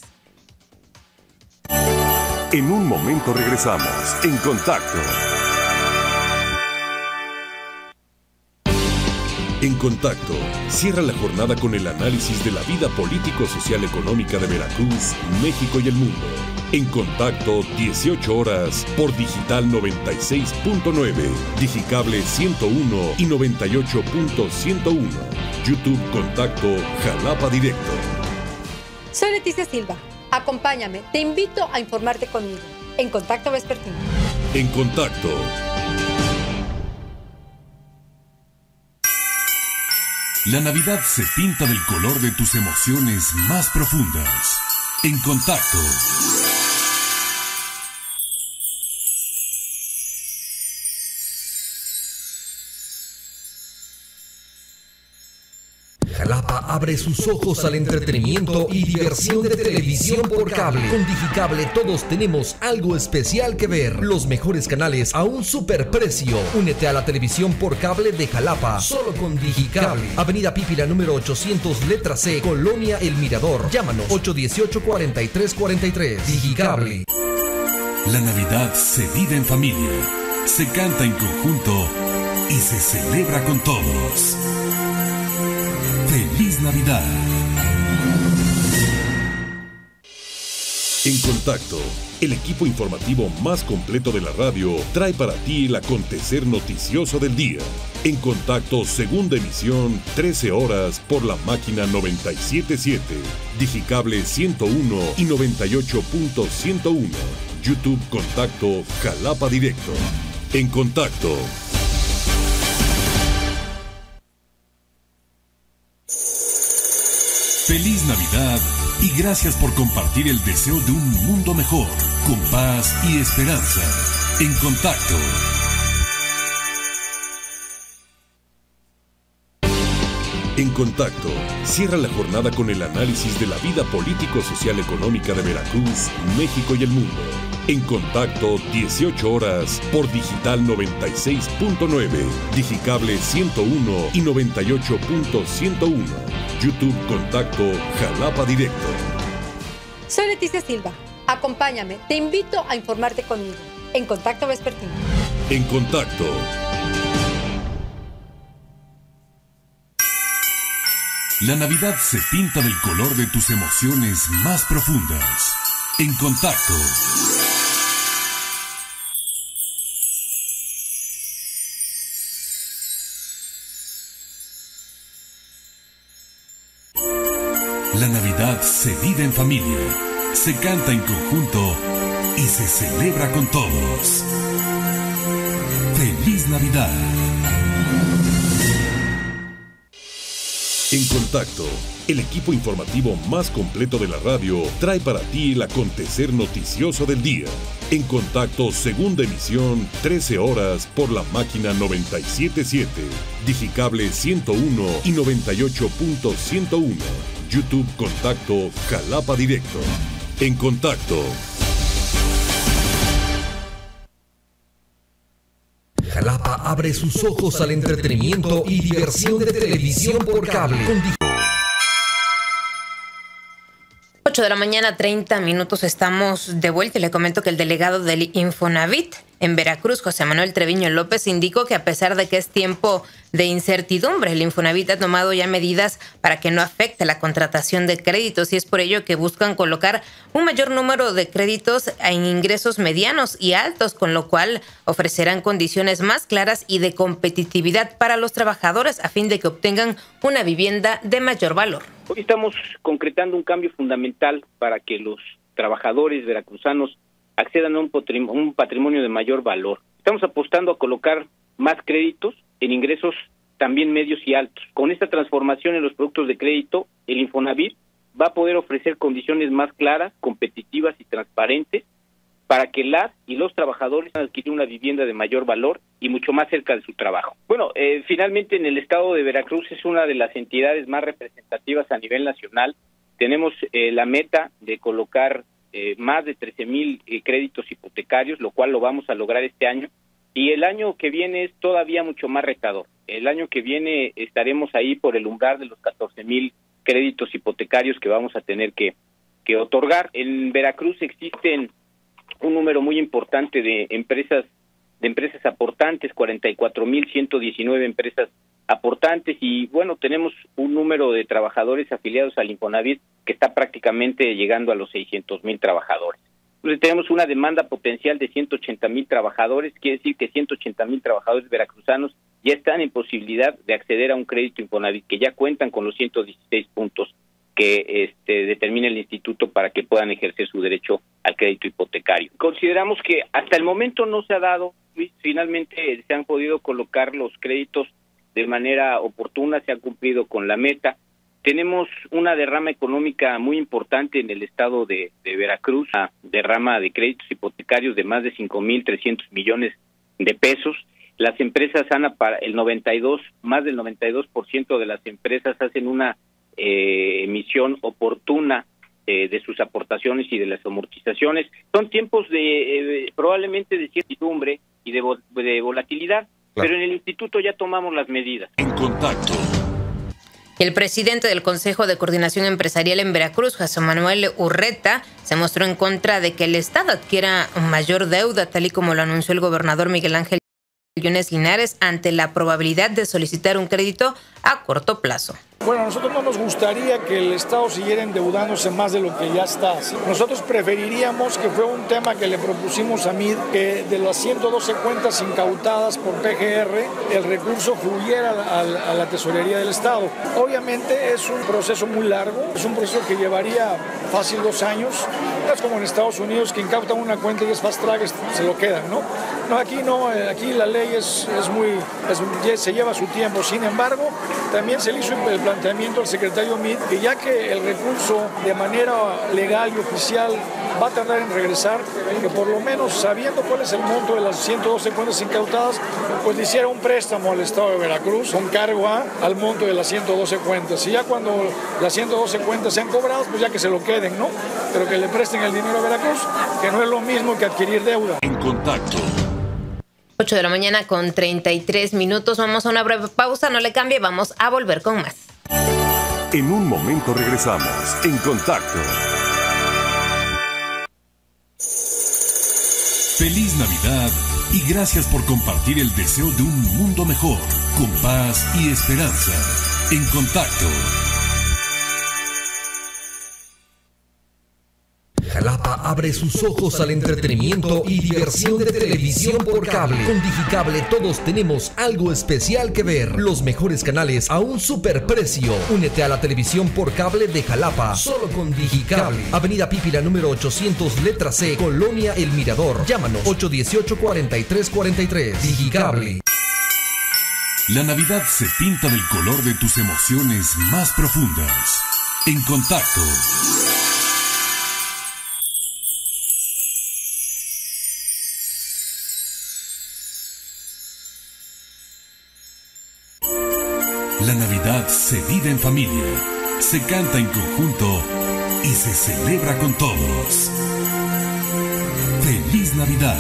En un momento regresamos. En contacto. En contacto, cierra la jornada con el análisis de la vida político-social económica de Veracruz, México y el mundo. En contacto, dieciocho horas, por Digital noventa y seis punto nueve, Digicable ciento uno y noventa y ocho punto ciento uno. YouTube Contacto, Jalapa Directo. Soy Leticia Silva. Acompáñame, te invito a informarte conmigo. En Contacto Vespertino. En contacto. La Navidad se pinta del color de tus emociones más profundas. En contacto. Jalapa abre sus ojos al entretenimiento y diversión de televisión por cable. Con Digicable todos tenemos algo especial que ver. Los mejores canales a un superprecio. Únete a la televisión por cable de Jalapa, solo con Digicable. Avenida Pípila número ochocientos, letra C, Colonia El Mirador. Llámanos ocho dieciocho, cuarenta y tres cuarenta y tres. Digicable. La Navidad se vive en familia, se canta en conjunto y se celebra con todos. ¡Feliz Navidad! En contacto, el equipo informativo más completo de la radio trae para ti el acontecer noticioso del día. En contacto, segunda emisión, trece horas, por la máquina noventa y siete punto siete, Digicable ciento uno y noventa y ocho punto ciento uno. YouTube Contacto, Jalapa Directo. En contacto. Feliz Navidad y gracias por compartir el deseo de un mundo mejor, con paz y esperanza. En contacto. En contacto, cierra la jornada con el análisis de la vida político-social económica de Veracruz, México y el mundo. En contacto, dieciocho horas, por Digital noventa y seis punto nueve, Digicable ciento uno y noventa y ocho punto ciento uno. YouTube Contacto, Jalapa Directo. Soy Leticia Silva. Acompáñame, te invito a informarte conmigo. En Contacto Vespertino. En contacto. La Navidad se pinta del color de tus emociones más profundas. En contacto. La Navidad se vive en familia, se canta en conjunto y se celebra con todos. Feliz Navidad. En Contacto, el equipo informativo más completo de la radio trae para ti el acontecer noticioso del día. En Contacto, segunda emisión, trece horas por la máquina noventa y siete punto siete, Digicable ciento uno y noventa y ocho punto ciento uno. YouTube Contacto Jalapa Directo. En Contacto. Jalapa abre sus ojos al entretenimiento y diversión de televisión por cable. ocho de la mañana, treinta minutos, estamos de vuelta y le comento que el delegado del Infonavit en Veracruz, José Manuel Treviño López, indicó que a pesar de que es tiempo de incertidumbre, el Infonavit ha tomado ya medidas para que no afecte la contratación de créditos y es por ello que buscan colocar un mayor número de créditos en ingresos medianos y altos, con lo cual ofrecerán condiciones más claras y de competitividad para los trabajadores a fin de que obtengan una vivienda de mayor valor. Hoy estamos concretando un cambio fundamental para que los trabajadores veracruzanos accedan a un patrimonio, un patrimonio de mayor valor. Estamos apostando a colocar más créditos en ingresos también medios y altos. Con esta transformación en los productos de crédito, el Infonavit va a poder ofrecer condiciones más claras, competitivas y transparentes para que las y los trabajadores puedan adquirir una vivienda de mayor valor y mucho más cerca de su trabajo. Bueno, eh, finalmente en el estado de Veracruz es una de las entidades más representativas a nivel nacional. Tenemos eh, la meta de colocar eh, más de trece mil eh, créditos hipotecarios, lo cual lo vamos a lograr este año. Y el año que viene es todavía mucho más retador. El año que viene estaremos ahí por el umbral de los catorce mil créditos hipotecarios que vamos a tener que, que otorgar. En Veracruz existen un número muy importante de empresas de empresas aportantes, cuarenta y cuatro mil ciento diecinueve empresas aportantes, y bueno, tenemos un número de trabajadores afiliados al Infonavit que está prácticamente llegando a los seiscientos mil trabajadores. Entonces tenemos una demanda potencial de ciento ochenta mil trabajadores, quiere decir que ciento ochenta mil trabajadores veracruzanos ya están en posibilidad de acceder a un crédito Infonavit, que ya cuentan con los ciento dieciséis puntos que este, determina el instituto para que puedan ejercer su derecho al crédito hipotecario. Consideramos que hasta el momento no se ha dado, finalmente se han podido colocar los créditos de manera oportuna, se ha cumplido con la meta. Tenemos una derrama económica muy importante en el estado de, de Veracruz, una derrama de créditos hipotecarios de más de cinco mil trescientos millones de pesos. Las empresas han, el noventa y dos, más del noventa y dos por ciento de las empresas hacen una eh, emisión oportuna eh, de sus aportaciones y de las amortizaciones. Son tiempos de eh, probablemente de incertidumbre y de, vo de volatilidad, claro, pero en el instituto ya tomamos las medidas. En Contacto. El presidente del Consejo de Coordinación Empresarial en Veracruz, José Manuel Urreta, se mostró en contra de que el Estado adquiera mayor deuda, tal y como lo anunció el gobernador Miguel Ángel Yunes Linares, ante la probabilidad de solicitar un crédito a corto plazo. Bueno, a nosotros no nos gustaría que el Estado siguiera endeudándose más de lo que ya está. Nosotros preferiríamos, que fue un tema que le propusimos a M I D, que de las ciento doce cuentas incautadas por P G R, el recurso fluyera a la, a la tesorería del Estado. Obviamente es un proceso muy largo, es un proceso que llevaría fácil dos años. Es como en Estados Unidos, que incautan una cuenta y es fast track, se lo quedan, ¿no? No, aquí no, aquí la ley es, es muy, es, se lleva su tiempo. Sin embargo, también se le hizo el planteamiento al secretario M I D que ya que el recurso de manera legal y oficial va a tardar en regresar, que por lo menos sabiendo cuál es el monto de las ciento doce cuentas incautadas, pues le hiciera un préstamo al Estado de Veracruz con cargo a, al monto de las ciento doce cuentas. Y ya cuando las ciento doce cuentas sean cobradas, pues ya que se lo queden, ¿no? Pero que le presten el dinero a Veracruz, que no es lo mismo que adquirir deuda. En Contacto. ocho de la mañana con treinta y tres minutos. Vamos a una breve pausa, no le cambie, vamos a volver con más. En un momento regresamos. En Contacto. Feliz Navidad y gracias por compartir el deseo de un mundo mejor, con paz y esperanza. En Contacto. Jalapa abre sus ojos al entretenimiento y diversión de televisión por cable. Con Digicable todos tenemos algo especial que ver. Los mejores canales a un superprecio. Únete a la televisión por cable de Jalapa, solo con Digicable. Avenida Pípila número ochocientos, letra C, Colonia El Mirador. Llámanos ocho uno ocho, cuatro tres cuatro tres. Digicable. La Navidad se pinta del color de tus emociones más profundas. En Contacto. La Navidad se vive en familia, se canta en conjunto y se celebra con todos. ¡Feliz Navidad!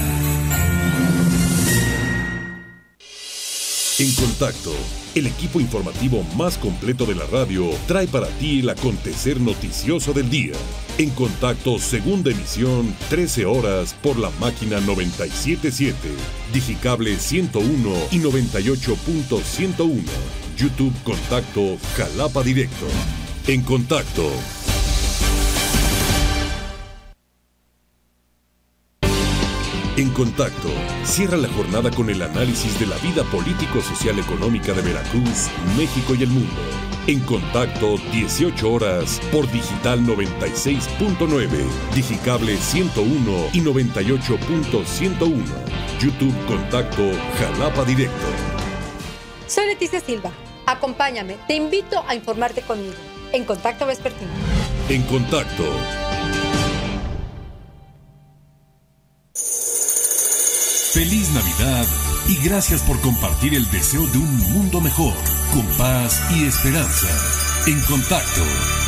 En Contacto, el equipo informativo más completo de la radio trae para ti el acontecer noticioso del día. En Contacto, segunda emisión, trece horas por la máquina noventa y siete punto siete, Digicable ciento uno y noventa y ocho punto ciento uno, YouTube Contacto Jalapa Directo. En Contacto. En Contacto, cierra la jornada con el análisis de la vida político-social económica de Veracruz, México y el mundo. En Contacto, dieciocho horas por Digital noventa y seis punto nueve, Digicable ciento uno y noventa y ocho punto ciento uno, YouTube Contacto Jalapa Directo. Soy Leticia Silva. Acompáñame. Te invito a informarte conmigo. En Contacto Vespertino. En Contacto. Feliz Navidad y gracias por compartir el deseo de un mundo mejor, con paz y esperanza. En Contacto.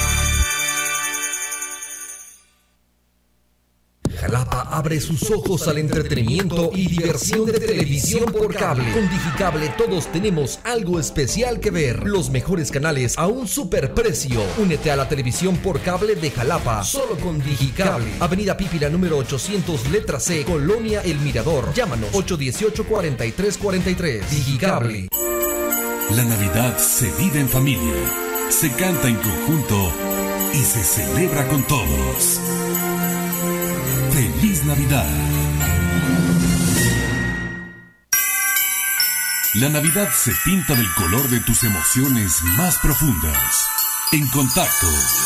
Jalapa abre sus ojos al entretenimiento y diversión de televisión por cable. Con Digicable todos tenemos algo especial que ver. Los mejores canales a un superprecio. Únete a la televisión por cable de Jalapa, solo con Digicable. Avenida Pípila número ochocientos, letra C, Colonia El Mirador. Llámanos ocho uno ocho, cuatro tres cuatro tres. Digicable. La Navidad se vive en familia, se canta en conjunto y se celebra con todos. ¡Feliz Navidad! La Navidad se pinta del color de tus emociones más profundas. En Contacto.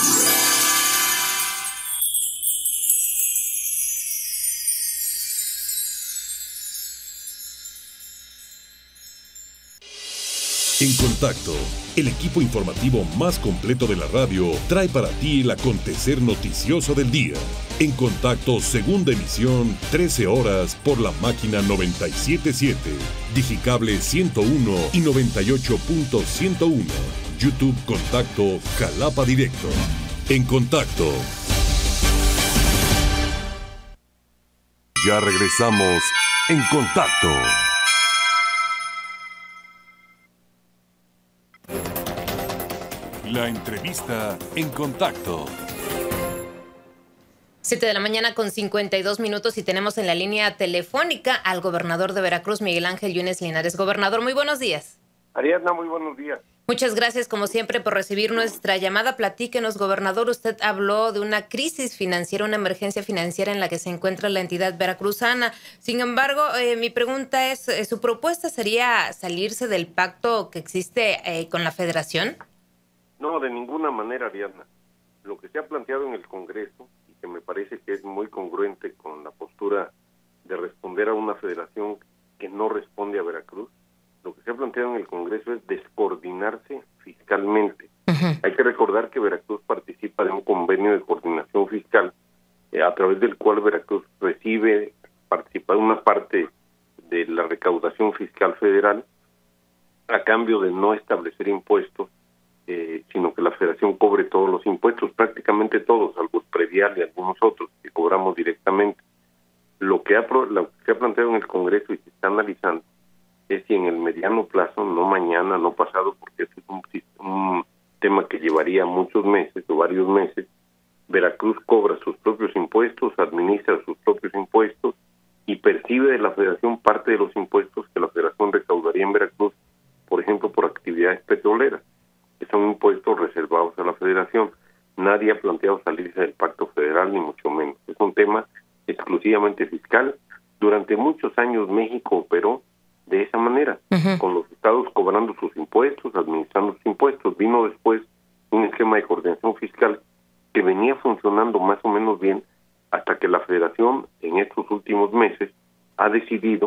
En Contacto, el equipo informativo más completo de la radio trae para ti el acontecer noticioso del día. En Contacto, segunda emisión, trece horas por la máquina noventa y siete punto siete, Digicable ciento uno y noventa y ocho punto ciento uno, YouTube Contacto Jalapa Directo. En Contacto. Ya regresamos en Contacto. La entrevista en Contacto. siete de la mañana con cincuenta y dos minutos y tenemos en la línea telefónica al gobernador de Veracruz, Miguel Ángel Yunes Linares. Gobernador, muy buenos días. Ariadna, muy buenos días. Muchas gracias, como siempre, por recibir nuestra llamada. Platíquenos, gobernador, usted habló de una crisis financiera, una emergencia financiera en la que se encuentra la entidad veracruzana. Sin embargo, eh, mi pregunta es, eh, ¿su propuesta sería salirse del pacto que existe eh, con la Federación? No, de ninguna manera, Ariadna. Lo que se ha planteado en el Congreso, y que me parece que es muy congruente con la postura de responder a una federación que no responde a Veracruz, lo que se ha planteado en el Congreso es descoordinarse fiscalmente. Uh-huh. Hay que recordar que Veracruz participa de un convenio de coordinación fiscal, eh, a través del cual Veracruz recibe, participa de una parte de la recaudación fiscal federal, a cambio de no establecer impuestos, Eh, sino que la Federación cobre todos los impuestos, prácticamente todos, salvo el predial y algunos otros que cobramos directamente. Lo que, ha, lo que se ha planteado en el Congreso y se está analizando es si en el mediano plazo, no mañana, no pasado, porque este es un, un tema que llevaría muchos meses o varios meses, Veracruz cobra sus propios impuestos, administra sus propios impuestos y percibe de la Federación parte de los impuestos que la Federación recaudaría en Veracruz, por ejemplo, por actividades petroleras, que son impuestos reservados a la Federación. Nadie ha planteado salirse del pacto federal, ni mucho menos. Es un tema exclusivamente fiscal. Durante muchos años México operó de esa manera, uh-huh. con los estados cobrando sus impuestos, administrando sus impuestos. Vino después un esquema de coordinación fiscal que venía funcionando más o menos bien, hasta que la Federación en estos últimos meses ha decidido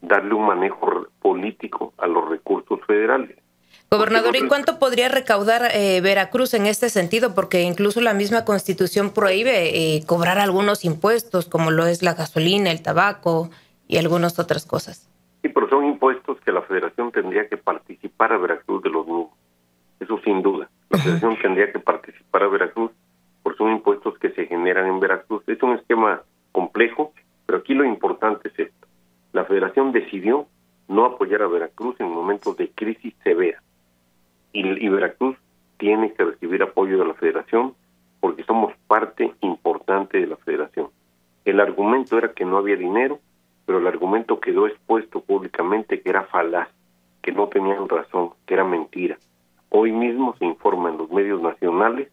darle un manejo político a los recursos federales. Gobernador, ¿y cuánto podría recaudar eh, Veracruz en este sentido? Porque incluso la misma Constitución prohíbe eh, cobrar algunos impuestos, como lo es la gasolina, el tabaco y algunas otras cosas. Sí, pero son impuestos que la Federación tendría que participar a Veracruz de los mismos. Eso sin duda. La Federación tendría que participar a Veracruz, porque son impuestos que se generan en Veracruz. Es un esquema complejo, pero aquí lo importante es esto. La Federación decidió no apoyar a Veracruz en momentos de crisis severa. Y, y Veracruz tiene que recibir apoyo de la Federación porque somos parte importante de la Federación. El argumento era que no había dinero, pero el argumento quedó expuesto públicamente que era falaz, que no tenían razón, que era mentira. Hoy mismo se informa en los medios nacionales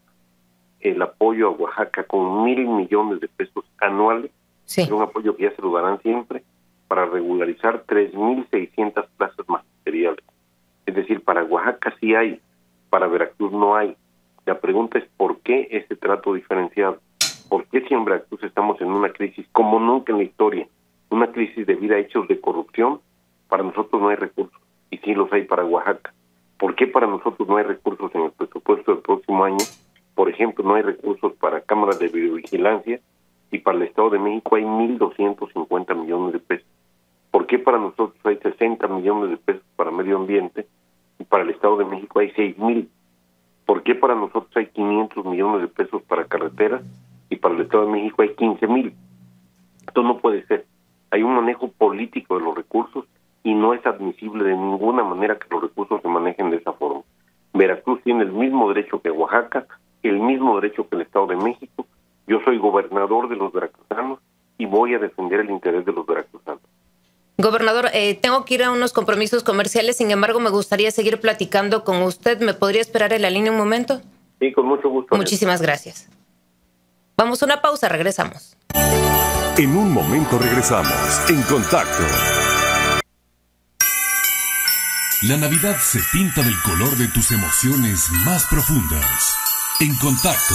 el apoyo a Oaxaca con mil millones de pesos anuales, sí. Es un apoyo que ya se lo darán siempre, para regularizar tres mil seiscientas plazas magisteriales. Es decir, para Oaxaca sí hay, para Veracruz no hay. La pregunta es ¿por qué ese trato diferenciado? ¿Por qué si en Veracruz estamos en una crisis como nunca en la historia? Una crisis debido a hechos de corrupción, para nosotros no hay recursos, y sí los hay para Oaxaca. ¿Por qué para nosotros no hay recursos en el presupuesto del próximo año? Por ejemplo, no hay recursos para cámaras de videovigilancia, y para el Estado de México hay mil doscientos cincuenta millones de pesos. ¿Por qué para nosotros hay sesenta millones de pesos para medio ambiente y para el Estado de México hay seis mil? ¿Por qué para nosotros hay quinientos millones de pesos para carreteras y para el Estado de México hay quince mil? Esto no puede ser. Hay un manejo político de los recursos y no es admisible de ninguna manera que los recursos se manejen de esa forma. Veracruz tiene el mismo derecho que Oaxaca, el mismo derecho que el Estado de México. Yo soy gobernador de los veracruzanos y voy a defender el interés de los veracruzanos. Gobernador, eh, tengo que ir a unos compromisos comerciales, sin embargo, me gustaría seguir platicando con usted. ¿Me podría esperar en la línea un momento? Sí, con mucho gusto. Muchísimas gracias. Vamos a una pausa, regresamos. En un momento regresamos, en Contacto. La Navidad se pinta del color de tus emociones más profundas. En Contacto.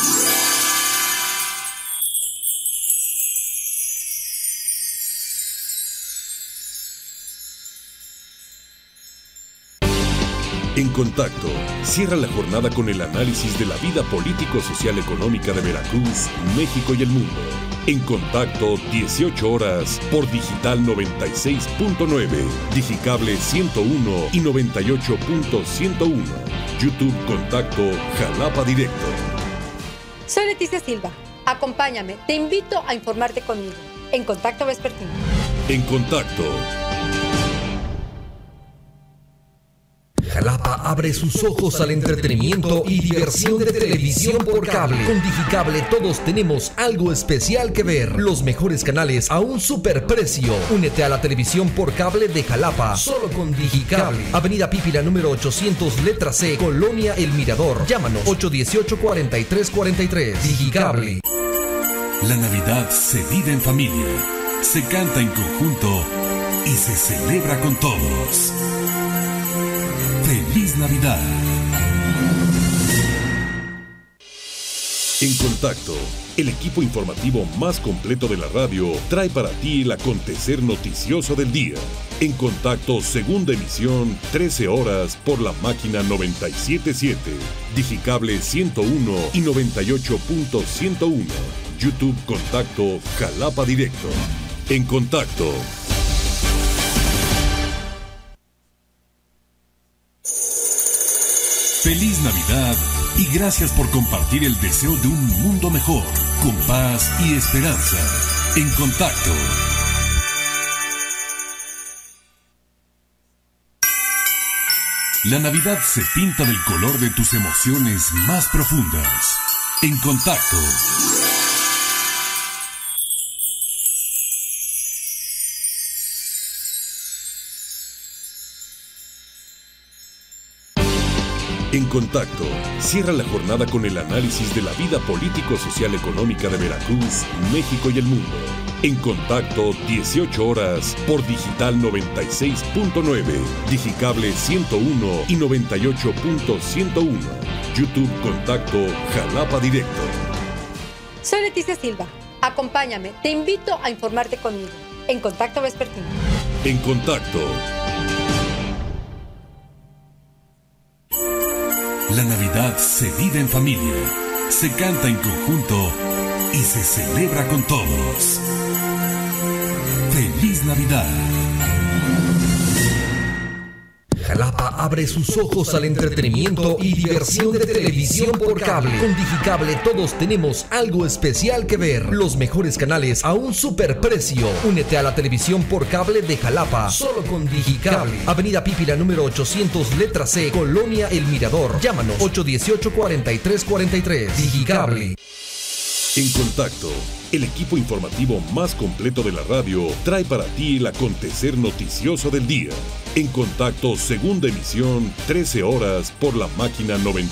En Contacto, cierra la jornada con el análisis de la vida político-social económica de Veracruz, México y el mundo. En Contacto, dieciocho horas, por Digital noventa y seis punto nueve, Digicable ciento uno y noventa y ocho punto ciento uno. YouTube Contacto, Jalapa Directo. Soy Leticia Silva. Acompáñame. Te invito a informarte conmigo. En Contacto Vespertino. En Contacto. Jalapa abre sus ojos al entretenimiento y diversión de televisión por cable. Con Digicable todos tenemos algo especial que ver. Los mejores canales a un superprecio. Únete a la televisión por cable de Jalapa, solo con Digicable. Avenida Pípila número ochocientos, letra C, Colonia El Mirador. Llámanos ocho dieciocho, cuarenta y tres cuarenta y tres. Digicable. La Navidad se vive en familia, se canta en conjunto y se celebra con todos. ¡Feliz Navidad! En Contacto, el equipo informativo más completo de la radio trae para ti el acontecer noticioso del día. En Contacto, segunda emisión, trece horas, por la máquina noventa y siete punto siete, Digicable ciento uno y noventa y ocho punto ciento uno. YouTube Contacto, Jalapa Directo. En Contacto. Feliz Navidad y gracias por compartir el deseo de un mundo mejor, con paz y esperanza. En Contacto. La Navidad se pinta del color de tus emociones más profundas. En Contacto. En Contacto, cierra la jornada con el análisis de la vida político-social económica de Veracruz, México y el mundo. En Contacto, dieciocho horas, por Digital noventa y seis punto nueve, Digicable ciento uno y noventa y ocho punto ciento uno. YouTube Contacto, Jalapa Directo. Soy Leticia Silva. Acompáñame. Te invito a informarte conmigo. En Contacto Vespertino. En Contacto. La Navidad se vive en familia, se canta en conjunto y se celebra con todos. ¡Feliz Navidad! Jalapa abre sus ojos al entretenimiento y diversión de televisión por cable. Con Digicable todos tenemos algo especial que ver. Los mejores canales a un superprecio. Únete a la televisión por cable de Jalapa, solo con Digicable. Avenida Pípila número ochocientos, letra C, Colonia El Mirador. Llámanos ocho uno ocho, cuatro tres cuatro tres. Digicable. En Contacto, el equipo informativo más completo de la radio trae para ti el acontecer noticioso del día. En Contacto, segunda emisión, trece horas, por la máquina noventa.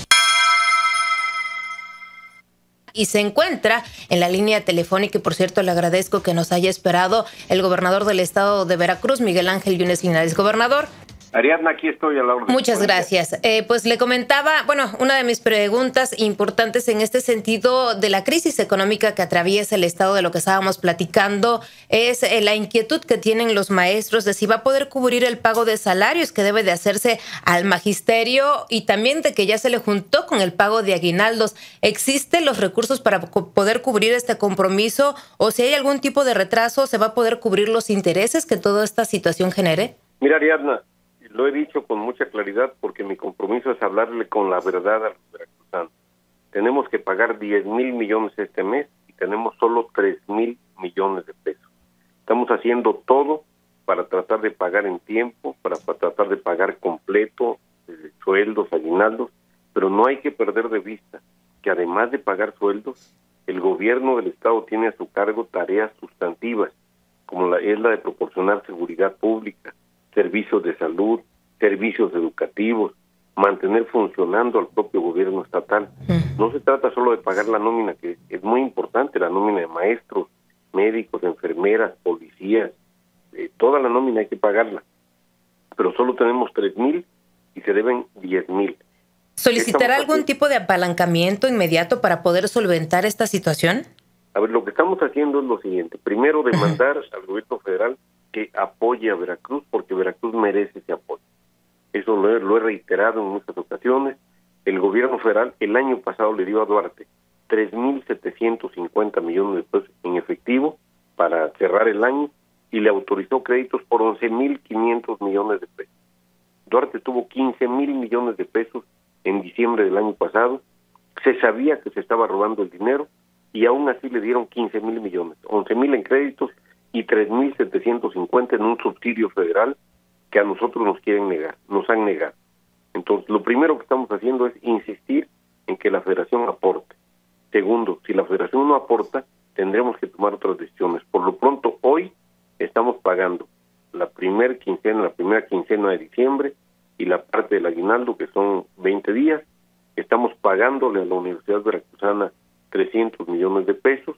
Y se encuentra en la línea telefónica, y por cierto le agradezco que nos haya esperado, el gobernador del estado de Veracruz, Miguel Ángel Yunes Linares. Gobernador. Ariadna, aquí estoy a la orden. Muchas gracias. Eh, pues le comentaba, bueno, una de mis preguntas importantes en este sentido de la crisis económica que atraviesa el estado, de lo que estábamos platicando, es eh, la inquietud que tienen los maestros de si va a poder cubrir el pago de salarios que debe de hacerse al magisterio, y también de que ya se le juntó con el pago de aguinaldos. ¿Existen los recursos para co- poder cubrir este compromiso? O si hay algún tipo de retraso, ¿se va a poder cubrir los intereses que toda esta situación genere? Mira, Ariadna, lo he dicho con mucha claridad porque mi compromiso es hablarle con la verdad a los veracruzanos. Tenemos que pagar diez mil millones este mes y tenemos solo tres mil millones de pesos. Estamos haciendo todo para tratar de pagar en tiempo, para, para tratar de pagar completo, eh, sueldos, aguinaldos, pero no hay que perder de vista que además de pagar sueldos, el gobierno del estado tiene a su cargo tareas sustantivas, como la, es la de proporcionar seguridad pública, servicios de salud, servicios educativos, mantener funcionando al propio gobierno estatal. No se trata solo de pagar la nómina, que es muy importante, la nómina de maestros, médicos, enfermeras, policías, eh, toda la nómina hay que pagarla, pero solo tenemos tres mil y se deben diez mil. ¿Solicitará algún tipo de apalancamiento inmediato para poder solventar esta situación? A ver, lo que estamos haciendo es lo siguiente. Primero, demandar al gobierno federal que apoye a Veracruz, porque Veracruz merece ese apoyo. Eso lo he, lo he reiterado en muchas ocasiones. El gobierno federal el año pasado le dio a Duarte tres mil setecientos cincuenta millones de pesos en efectivo para cerrar el año y le autorizó créditos por once mil quinientos millones de pesos. Duarte tuvo quince mil millones de pesos en diciembre del año pasado. Se sabía que se estaba robando el dinero y aún así le dieron quince mil millones, once mil en créditos y tres mil setecientos cincuenta en un subsidio federal que a nosotros nos quieren negar, nos han negado. Entonces, lo primero que estamos haciendo es insistir en que la federación aporte. Segundo, si la federación no aporta, tendremos que tomar otras decisiones. Por lo pronto, hoy estamos pagando la primer quincena, la primera quincena de diciembre y la parte del aguinaldo, que son veinte días. Estamos pagándole a la Universidad Veracruzana trescientos millones de pesos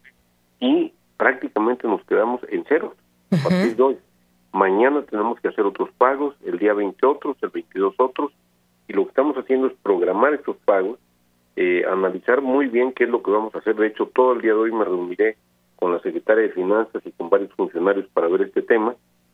y prácticamente nos quedamos en ceros a partir de hoy. Mañana tenemos que hacer otros pagos, el día veinte otros, el veintidós otros, y lo que estamos haciendo es programar estos pagos, eh, analizar muy bien qué es lo que vamos a hacer. De hecho, todo el día de hoy me reuniré con la secretaria de Finanzas y con varios funcionarios para ver este tema,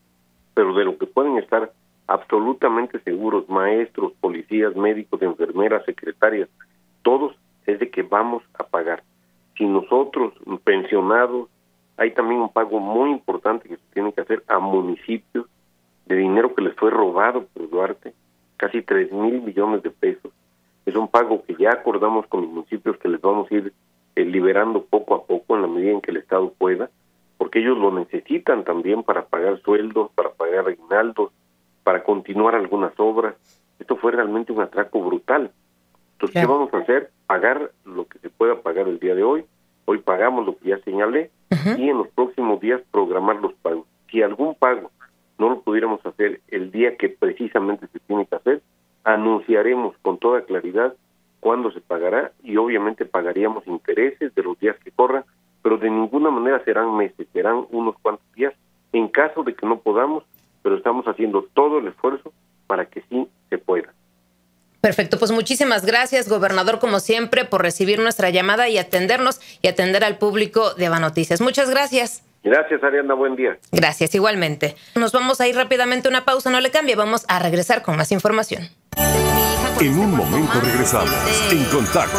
pero de lo que pueden estar absolutamente seguros maestros, policías, médicos, enfermeras, secretarias, todos, es de que vamos a pagar. Si nosotros, pensionados, hay también un pago muy importante que se tiene que hacer a municipios de dinero que les fue robado por Duarte, casi tres mil millones de pesos. Es un pago que ya acordamos con los municipios que les vamos a ir eh, liberando poco a poco en la medida en que el Estado pueda, porque ellos lo necesitan también para pagar sueldos, para pagar aguinaldos, para continuar algunas obras. Esto fue realmente un atraco brutal. Entonces, ¿qué vamos a hacer? Pagar lo que se pueda pagar el día de hoy. Hoy pagamos lo que ya señalé, uh-huh. y en los próximos días programar los pagos. Si algún pago no lo pudiéramos hacer el día que precisamente se tiene que hacer, anunciaremos con toda claridad cuándo se pagará y obviamente pagaríamos intereses de los días que corran, pero de ninguna manera serán meses, serán unos cuantos días en caso de que no podamos, pero estamos haciendo todo el esfuerzo para que sí se pueda. Perfecto, pues muchísimas gracias, gobernador, como siempre, por recibir nuestra llamada y atendernos y atender al público de Ava Noticias. Muchas gracias. Gracias, Ariana, buen día. Gracias, igualmente. Nos vamos a ir rápidamente a una pausa, no le cambie, vamos a regresar con más información. En un momento regresamos. En Contacto.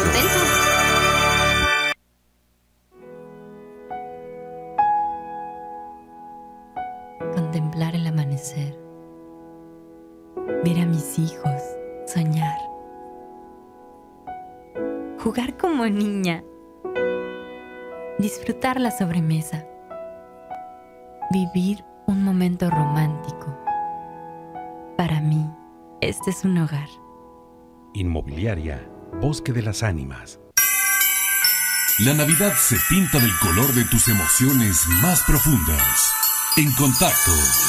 Contemplar el amanecer, ver a mis hijos, soñar, jugar como niña, disfrutar la sobremesa, vivir un momento romántico. Para mí, este es un hogar. Inmobiliaria Bosque de las Ánimas. La Navidad se pinta del color de tus emociones más profundas. En Contacto.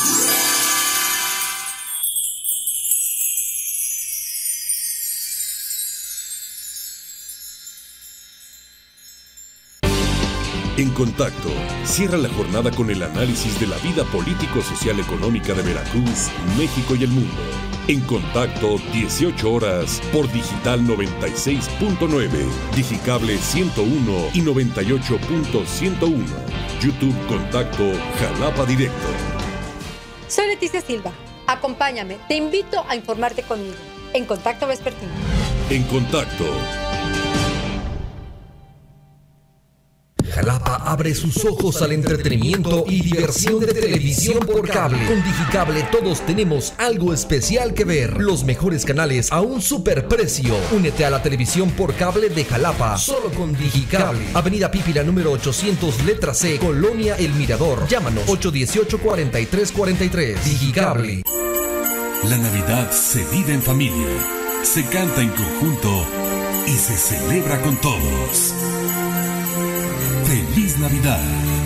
En Contacto, cierra la jornada con el análisis de la vida político-social económica de Veracruz, México y el mundo. En Contacto, dieciocho horas, por Digital noventa y seis punto nueve, Digicable ciento uno y noventa y ocho punto ciento uno. YouTube Contacto, Jalapa Directo. Soy Leticia Silva. Acompáñame. Te invito a informarte conmigo. En Contacto Vespertino. En Contacto. Jalapa abre sus ojos al entretenimiento y diversión de televisión por cable. Con Digicable todos tenemos algo especial que ver. Los mejores canales a un superprecio. Únete a la televisión por cable de Jalapa, solo con Digicable. Avenida Pípila número ochocientos, letra C, Colonia El Mirador. Llámanos ocho dieciocho, cuarenta y tres cuarenta y tres. Digicable. La Navidad se vive en familia, se canta en conjunto y se celebra con todos. ¡Feliz Navidad!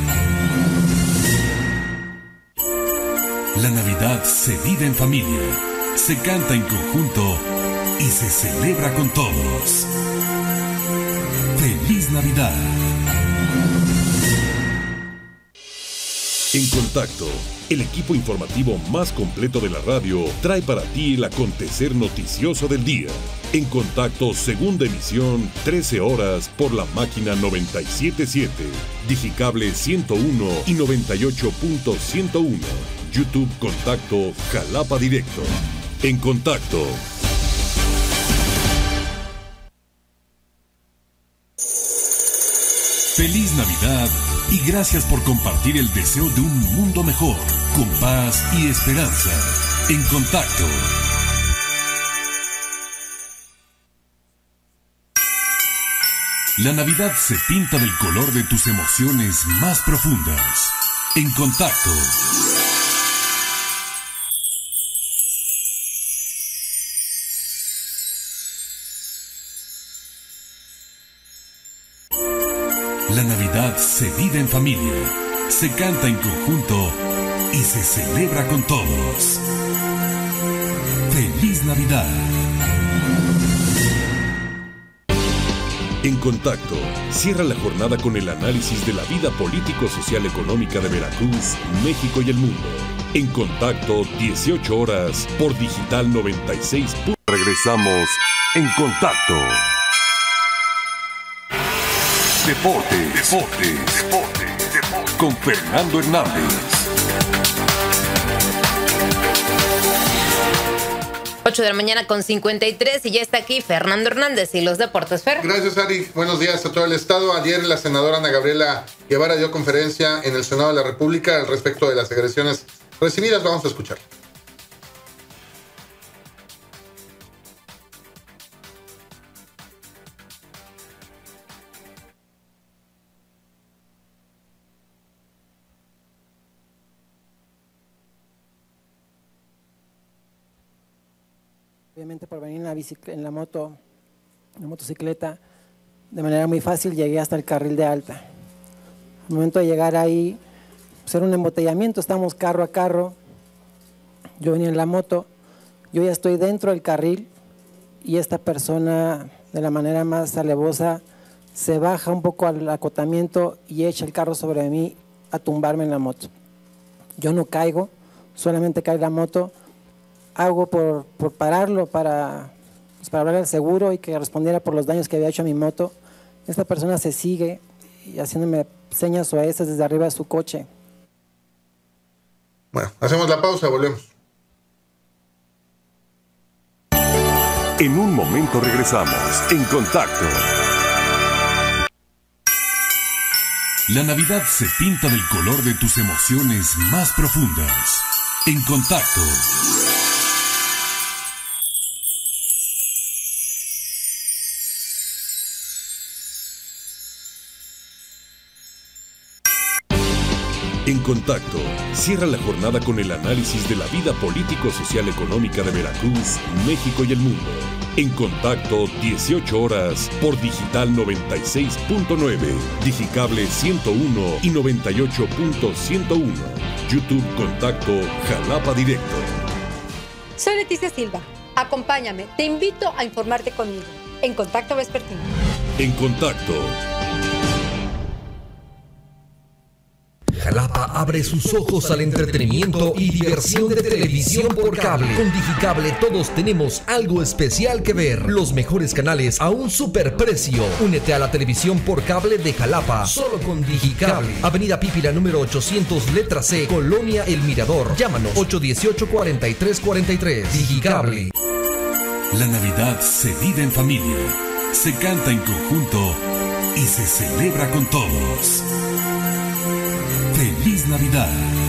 La Navidad se vive en familia, se canta en conjunto y se celebra con todos. ¡Feliz Navidad! En Contacto, el equipo informativo más completo de la radio trae para ti el acontecer noticioso del día. En Contacto, segunda emisión, trece horas, por la máquina noventa y siete punto siete, Digicable ciento uno y noventa y ocho punto ciento uno. YouTube Contacto, Jalapa Directo. En Contacto. Feliz Navidad y gracias por compartir el deseo de un mundo mejor, con paz y esperanza. En Contacto. La Navidad se pinta del color de tus emociones más profundas. En Contacto. La Navidad se vive en familia, se canta en conjunto y se celebra con todos. ¡Feliz Navidad! En Contacto, cierra la jornada con el análisis de la vida político-social económica de Veracruz, México y el mundo. En Contacto, dieciocho horas, por Digital noventa y seis. Regresamos en Contacto. Deportes, deportes, deportes, deportes. Con Fernando Hernández. ocho de la mañana con cincuenta y tres y ya está aquí Fernando Hernández y los deportes. Fer. Gracias, Ari. Buenos días a todo el estado. Ayer la senadora Ana Gabriela Guevara dio conferencia en el Senado de la República al respecto de las agresiones recibidas. Vamos a escuchar. Obviamente por venir en la, en la moto, en la motocicleta, de manera muy fácil llegué hasta el carril de alta. Al momento de llegar ahí, pues era un embotellamiento, estamos carro a carro, yo venía en la moto, yo ya estoy dentro del carril y esta persona de la manera más alevosa se baja un poco al acotamiento y echa el carro sobre mí a tumbarme en la moto. Yo no caigo, solamente cae la moto. Hago por, por pararlo para, pues para hablar al seguro y que respondiera por los daños que había hecho a mi moto. Esta persona se sigue y haciéndome señas o esas desde arriba de su coche. Bueno, hacemos la pausa, volvemos. En un momento regresamos, En Contacto. La Navidad se pinta del color de tus emociones más profundas. En Contacto. En Contacto, cierra la jornada con el análisis de la vida político-social económica de Veracruz, México y el mundo. En Contacto, dieciocho horas, por Digital noventa y seis punto nueve, Digicable ciento uno y noventa y ocho punto ciento uno. YouTube Contacto, Jalapa Directo. Soy Leticia Silva. Acompáñame, te invito a informarte conmigo. En Contacto Vespertino. En Contacto. Jalapa abre sus ojos al entretenimiento y diversión de televisión por cable. Con Digicable todos tenemos algo especial que ver. Los mejores canales a un superprecio. Únete a la televisión por cable de Jalapa, solo con Digicable. Avenida Pípila número ochocientos, letra C, Colonia El Mirador. Llámanos ocho dieciocho, cuarenta y tres cuarenta y tres. Digicable. La Navidad se vive en familia, se canta en conjunto y se celebra con todos. ¡Feliz Navidad!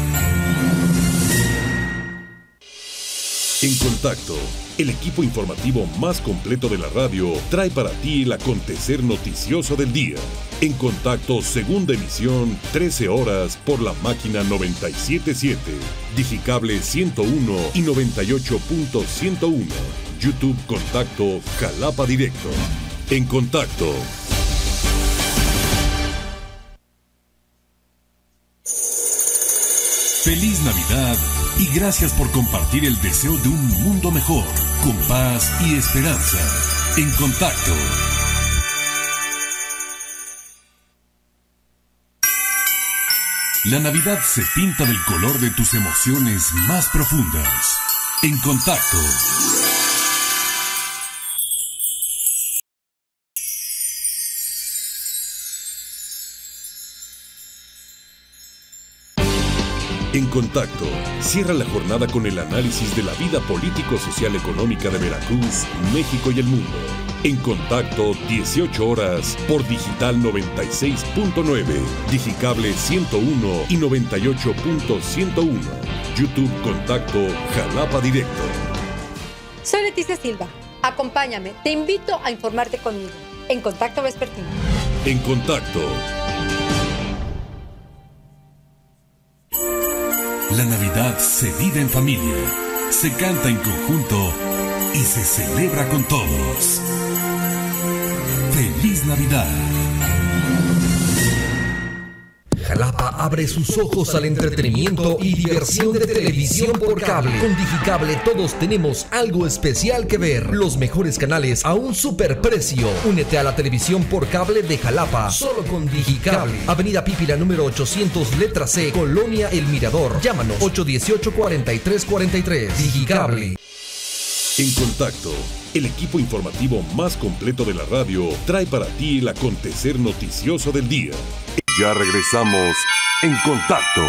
En Contacto, el equipo informativo más completo de la radio trae para ti el acontecer noticioso del día. En Contacto, segunda emisión, trece horas, por la máquina noventa y siete punto siete, Digicable ciento uno y noventa y ocho punto ciento uno. YouTube Contacto, Jalapa Directo. En Contacto. Feliz Navidad y gracias por compartir el deseo de un mundo mejor, con paz y esperanza. En Contacto. La Navidad se pinta del color de tus emociones más profundas. En Contacto. En Contacto, cierra la jornada con el análisis de la vida político-social económica de Veracruz, México y el mundo. En Contacto, dieciocho horas, por Digital noventa y seis punto nueve, Digicable ciento uno y noventa y ocho punto ciento uno. YouTube Contacto, Jalapa Directo. Soy Leticia Silva. Acompáñame, te invito a informarte conmigo. En Contacto Vespertino. En Contacto. La Navidad se vive en familia, se canta en conjunto y se celebra con todos. ¡Feliz Navidad! Jalapa abre sus ojos al entretenimiento y diversión de televisión por cable. Con Digicable todos tenemos algo especial que ver. Los mejores canales a un superprecio. Únete a la televisión por cable de Jalapa, solo con Digicable. Avenida Pípila número ochocientos, letra C, Colonia El Mirador. Llámanos ocho dieciocho, cuarenta y tres cuarenta y tres. Digicable. En Contacto, el equipo informativo más completo de la radio trae para ti el acontecer noticioso del día. Ya regresamos en Contacto.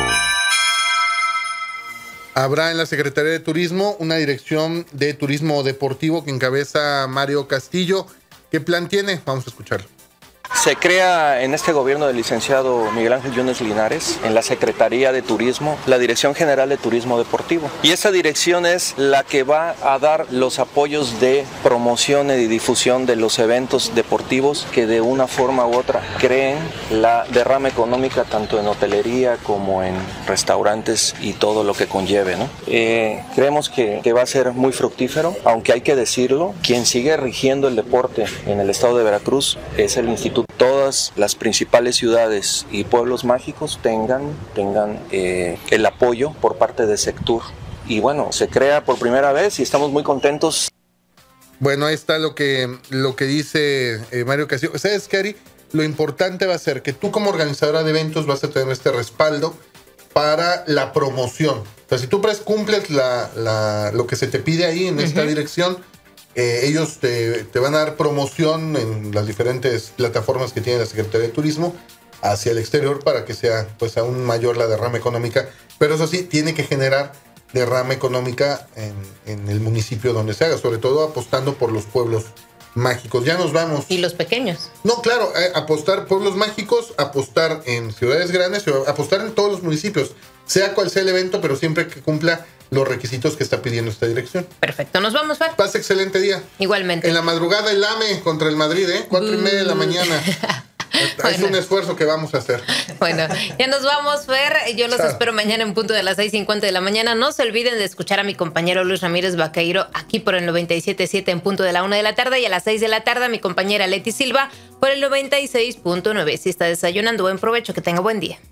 Habrá en la Secretaría de Turismo una dirección de turismo deportivo que encabeza Mario Castillo. ¿Qué plan tiene? Vamos a escucharlo. Se crea en este gobierno del licenciado Miguel Ángel Yunes Linares, en la Secretaría de Turismo, la Dirección General de Turismo Deportivo. Y esa dirección es la que va a dar los apoyos de promoción y difusión de los eventos deportivos que de una forma u otra creen la derrama económica tanto en hotelería como en restaurantes y todo lo que conlleve, ¿no? Eh, creemos que, que va a ser muy fructífero, aunque hay que decirlo, quien sigue rigiendo el deporte en el estado de Veracruz es el Instituto. Todas las principales ciudades y pueblos mágicos tengan, tengan eh, el apoyo por parte de Sectur. Y bueno, se crea por primera vez y estamos muy contentos. Bueno, ahí está lo que, lo que dice eh, Mario Castillo. ¿Sabes qué, Ari? Lo importante va a ser que tú como organizadora de eventos vas a tener este respaldo para la promoción. O sea, si tú cumples la, la, lo que se te pide ahí en uh-huh. esta dirección, Eh, ellos te, te van a dar promoción en las diferentes plataformas que tiene la Secretaría de Turismo hacia el exterior para que sea pues aún mayor la derrama económica, pero eso sí, tiene que generar derrama económica en, en el municipio donde se haga, sobre todo apostando por los pueblos mágicos. Ya nos vamos. Y los pequeños. No, claro, eh, apostar pueblos mágicos, apostar en ciudades grandes, apostar en todos los municipios, sea cual sea el evento, pero siempre que cumpla los requisitos que está pidiendo esta dirección. Perfecto, nos vamos, Fer. Pase excelente día. Igualmente. En la madrugada el AME contra el Madrid, ¿eh? Cuatro uh. y media de la mañana. Bueno. Es un esfuerzo que vamos a hacer. Bueno, ya nos vamos, Fer. Yo los Chao. espero mañana en punto de las seis cincuenta de la mañana. No se olviden de escuchar a mi compañero Luis Ramírez Vaqueiro aquí por el noventa y siete punto siete en punto de la una de la tarde, y a las seis de la tarde a mi compañera Leti Silva por el noventa y seis punto nueve. Si está desayunando, buen provecho, que tenga buen día.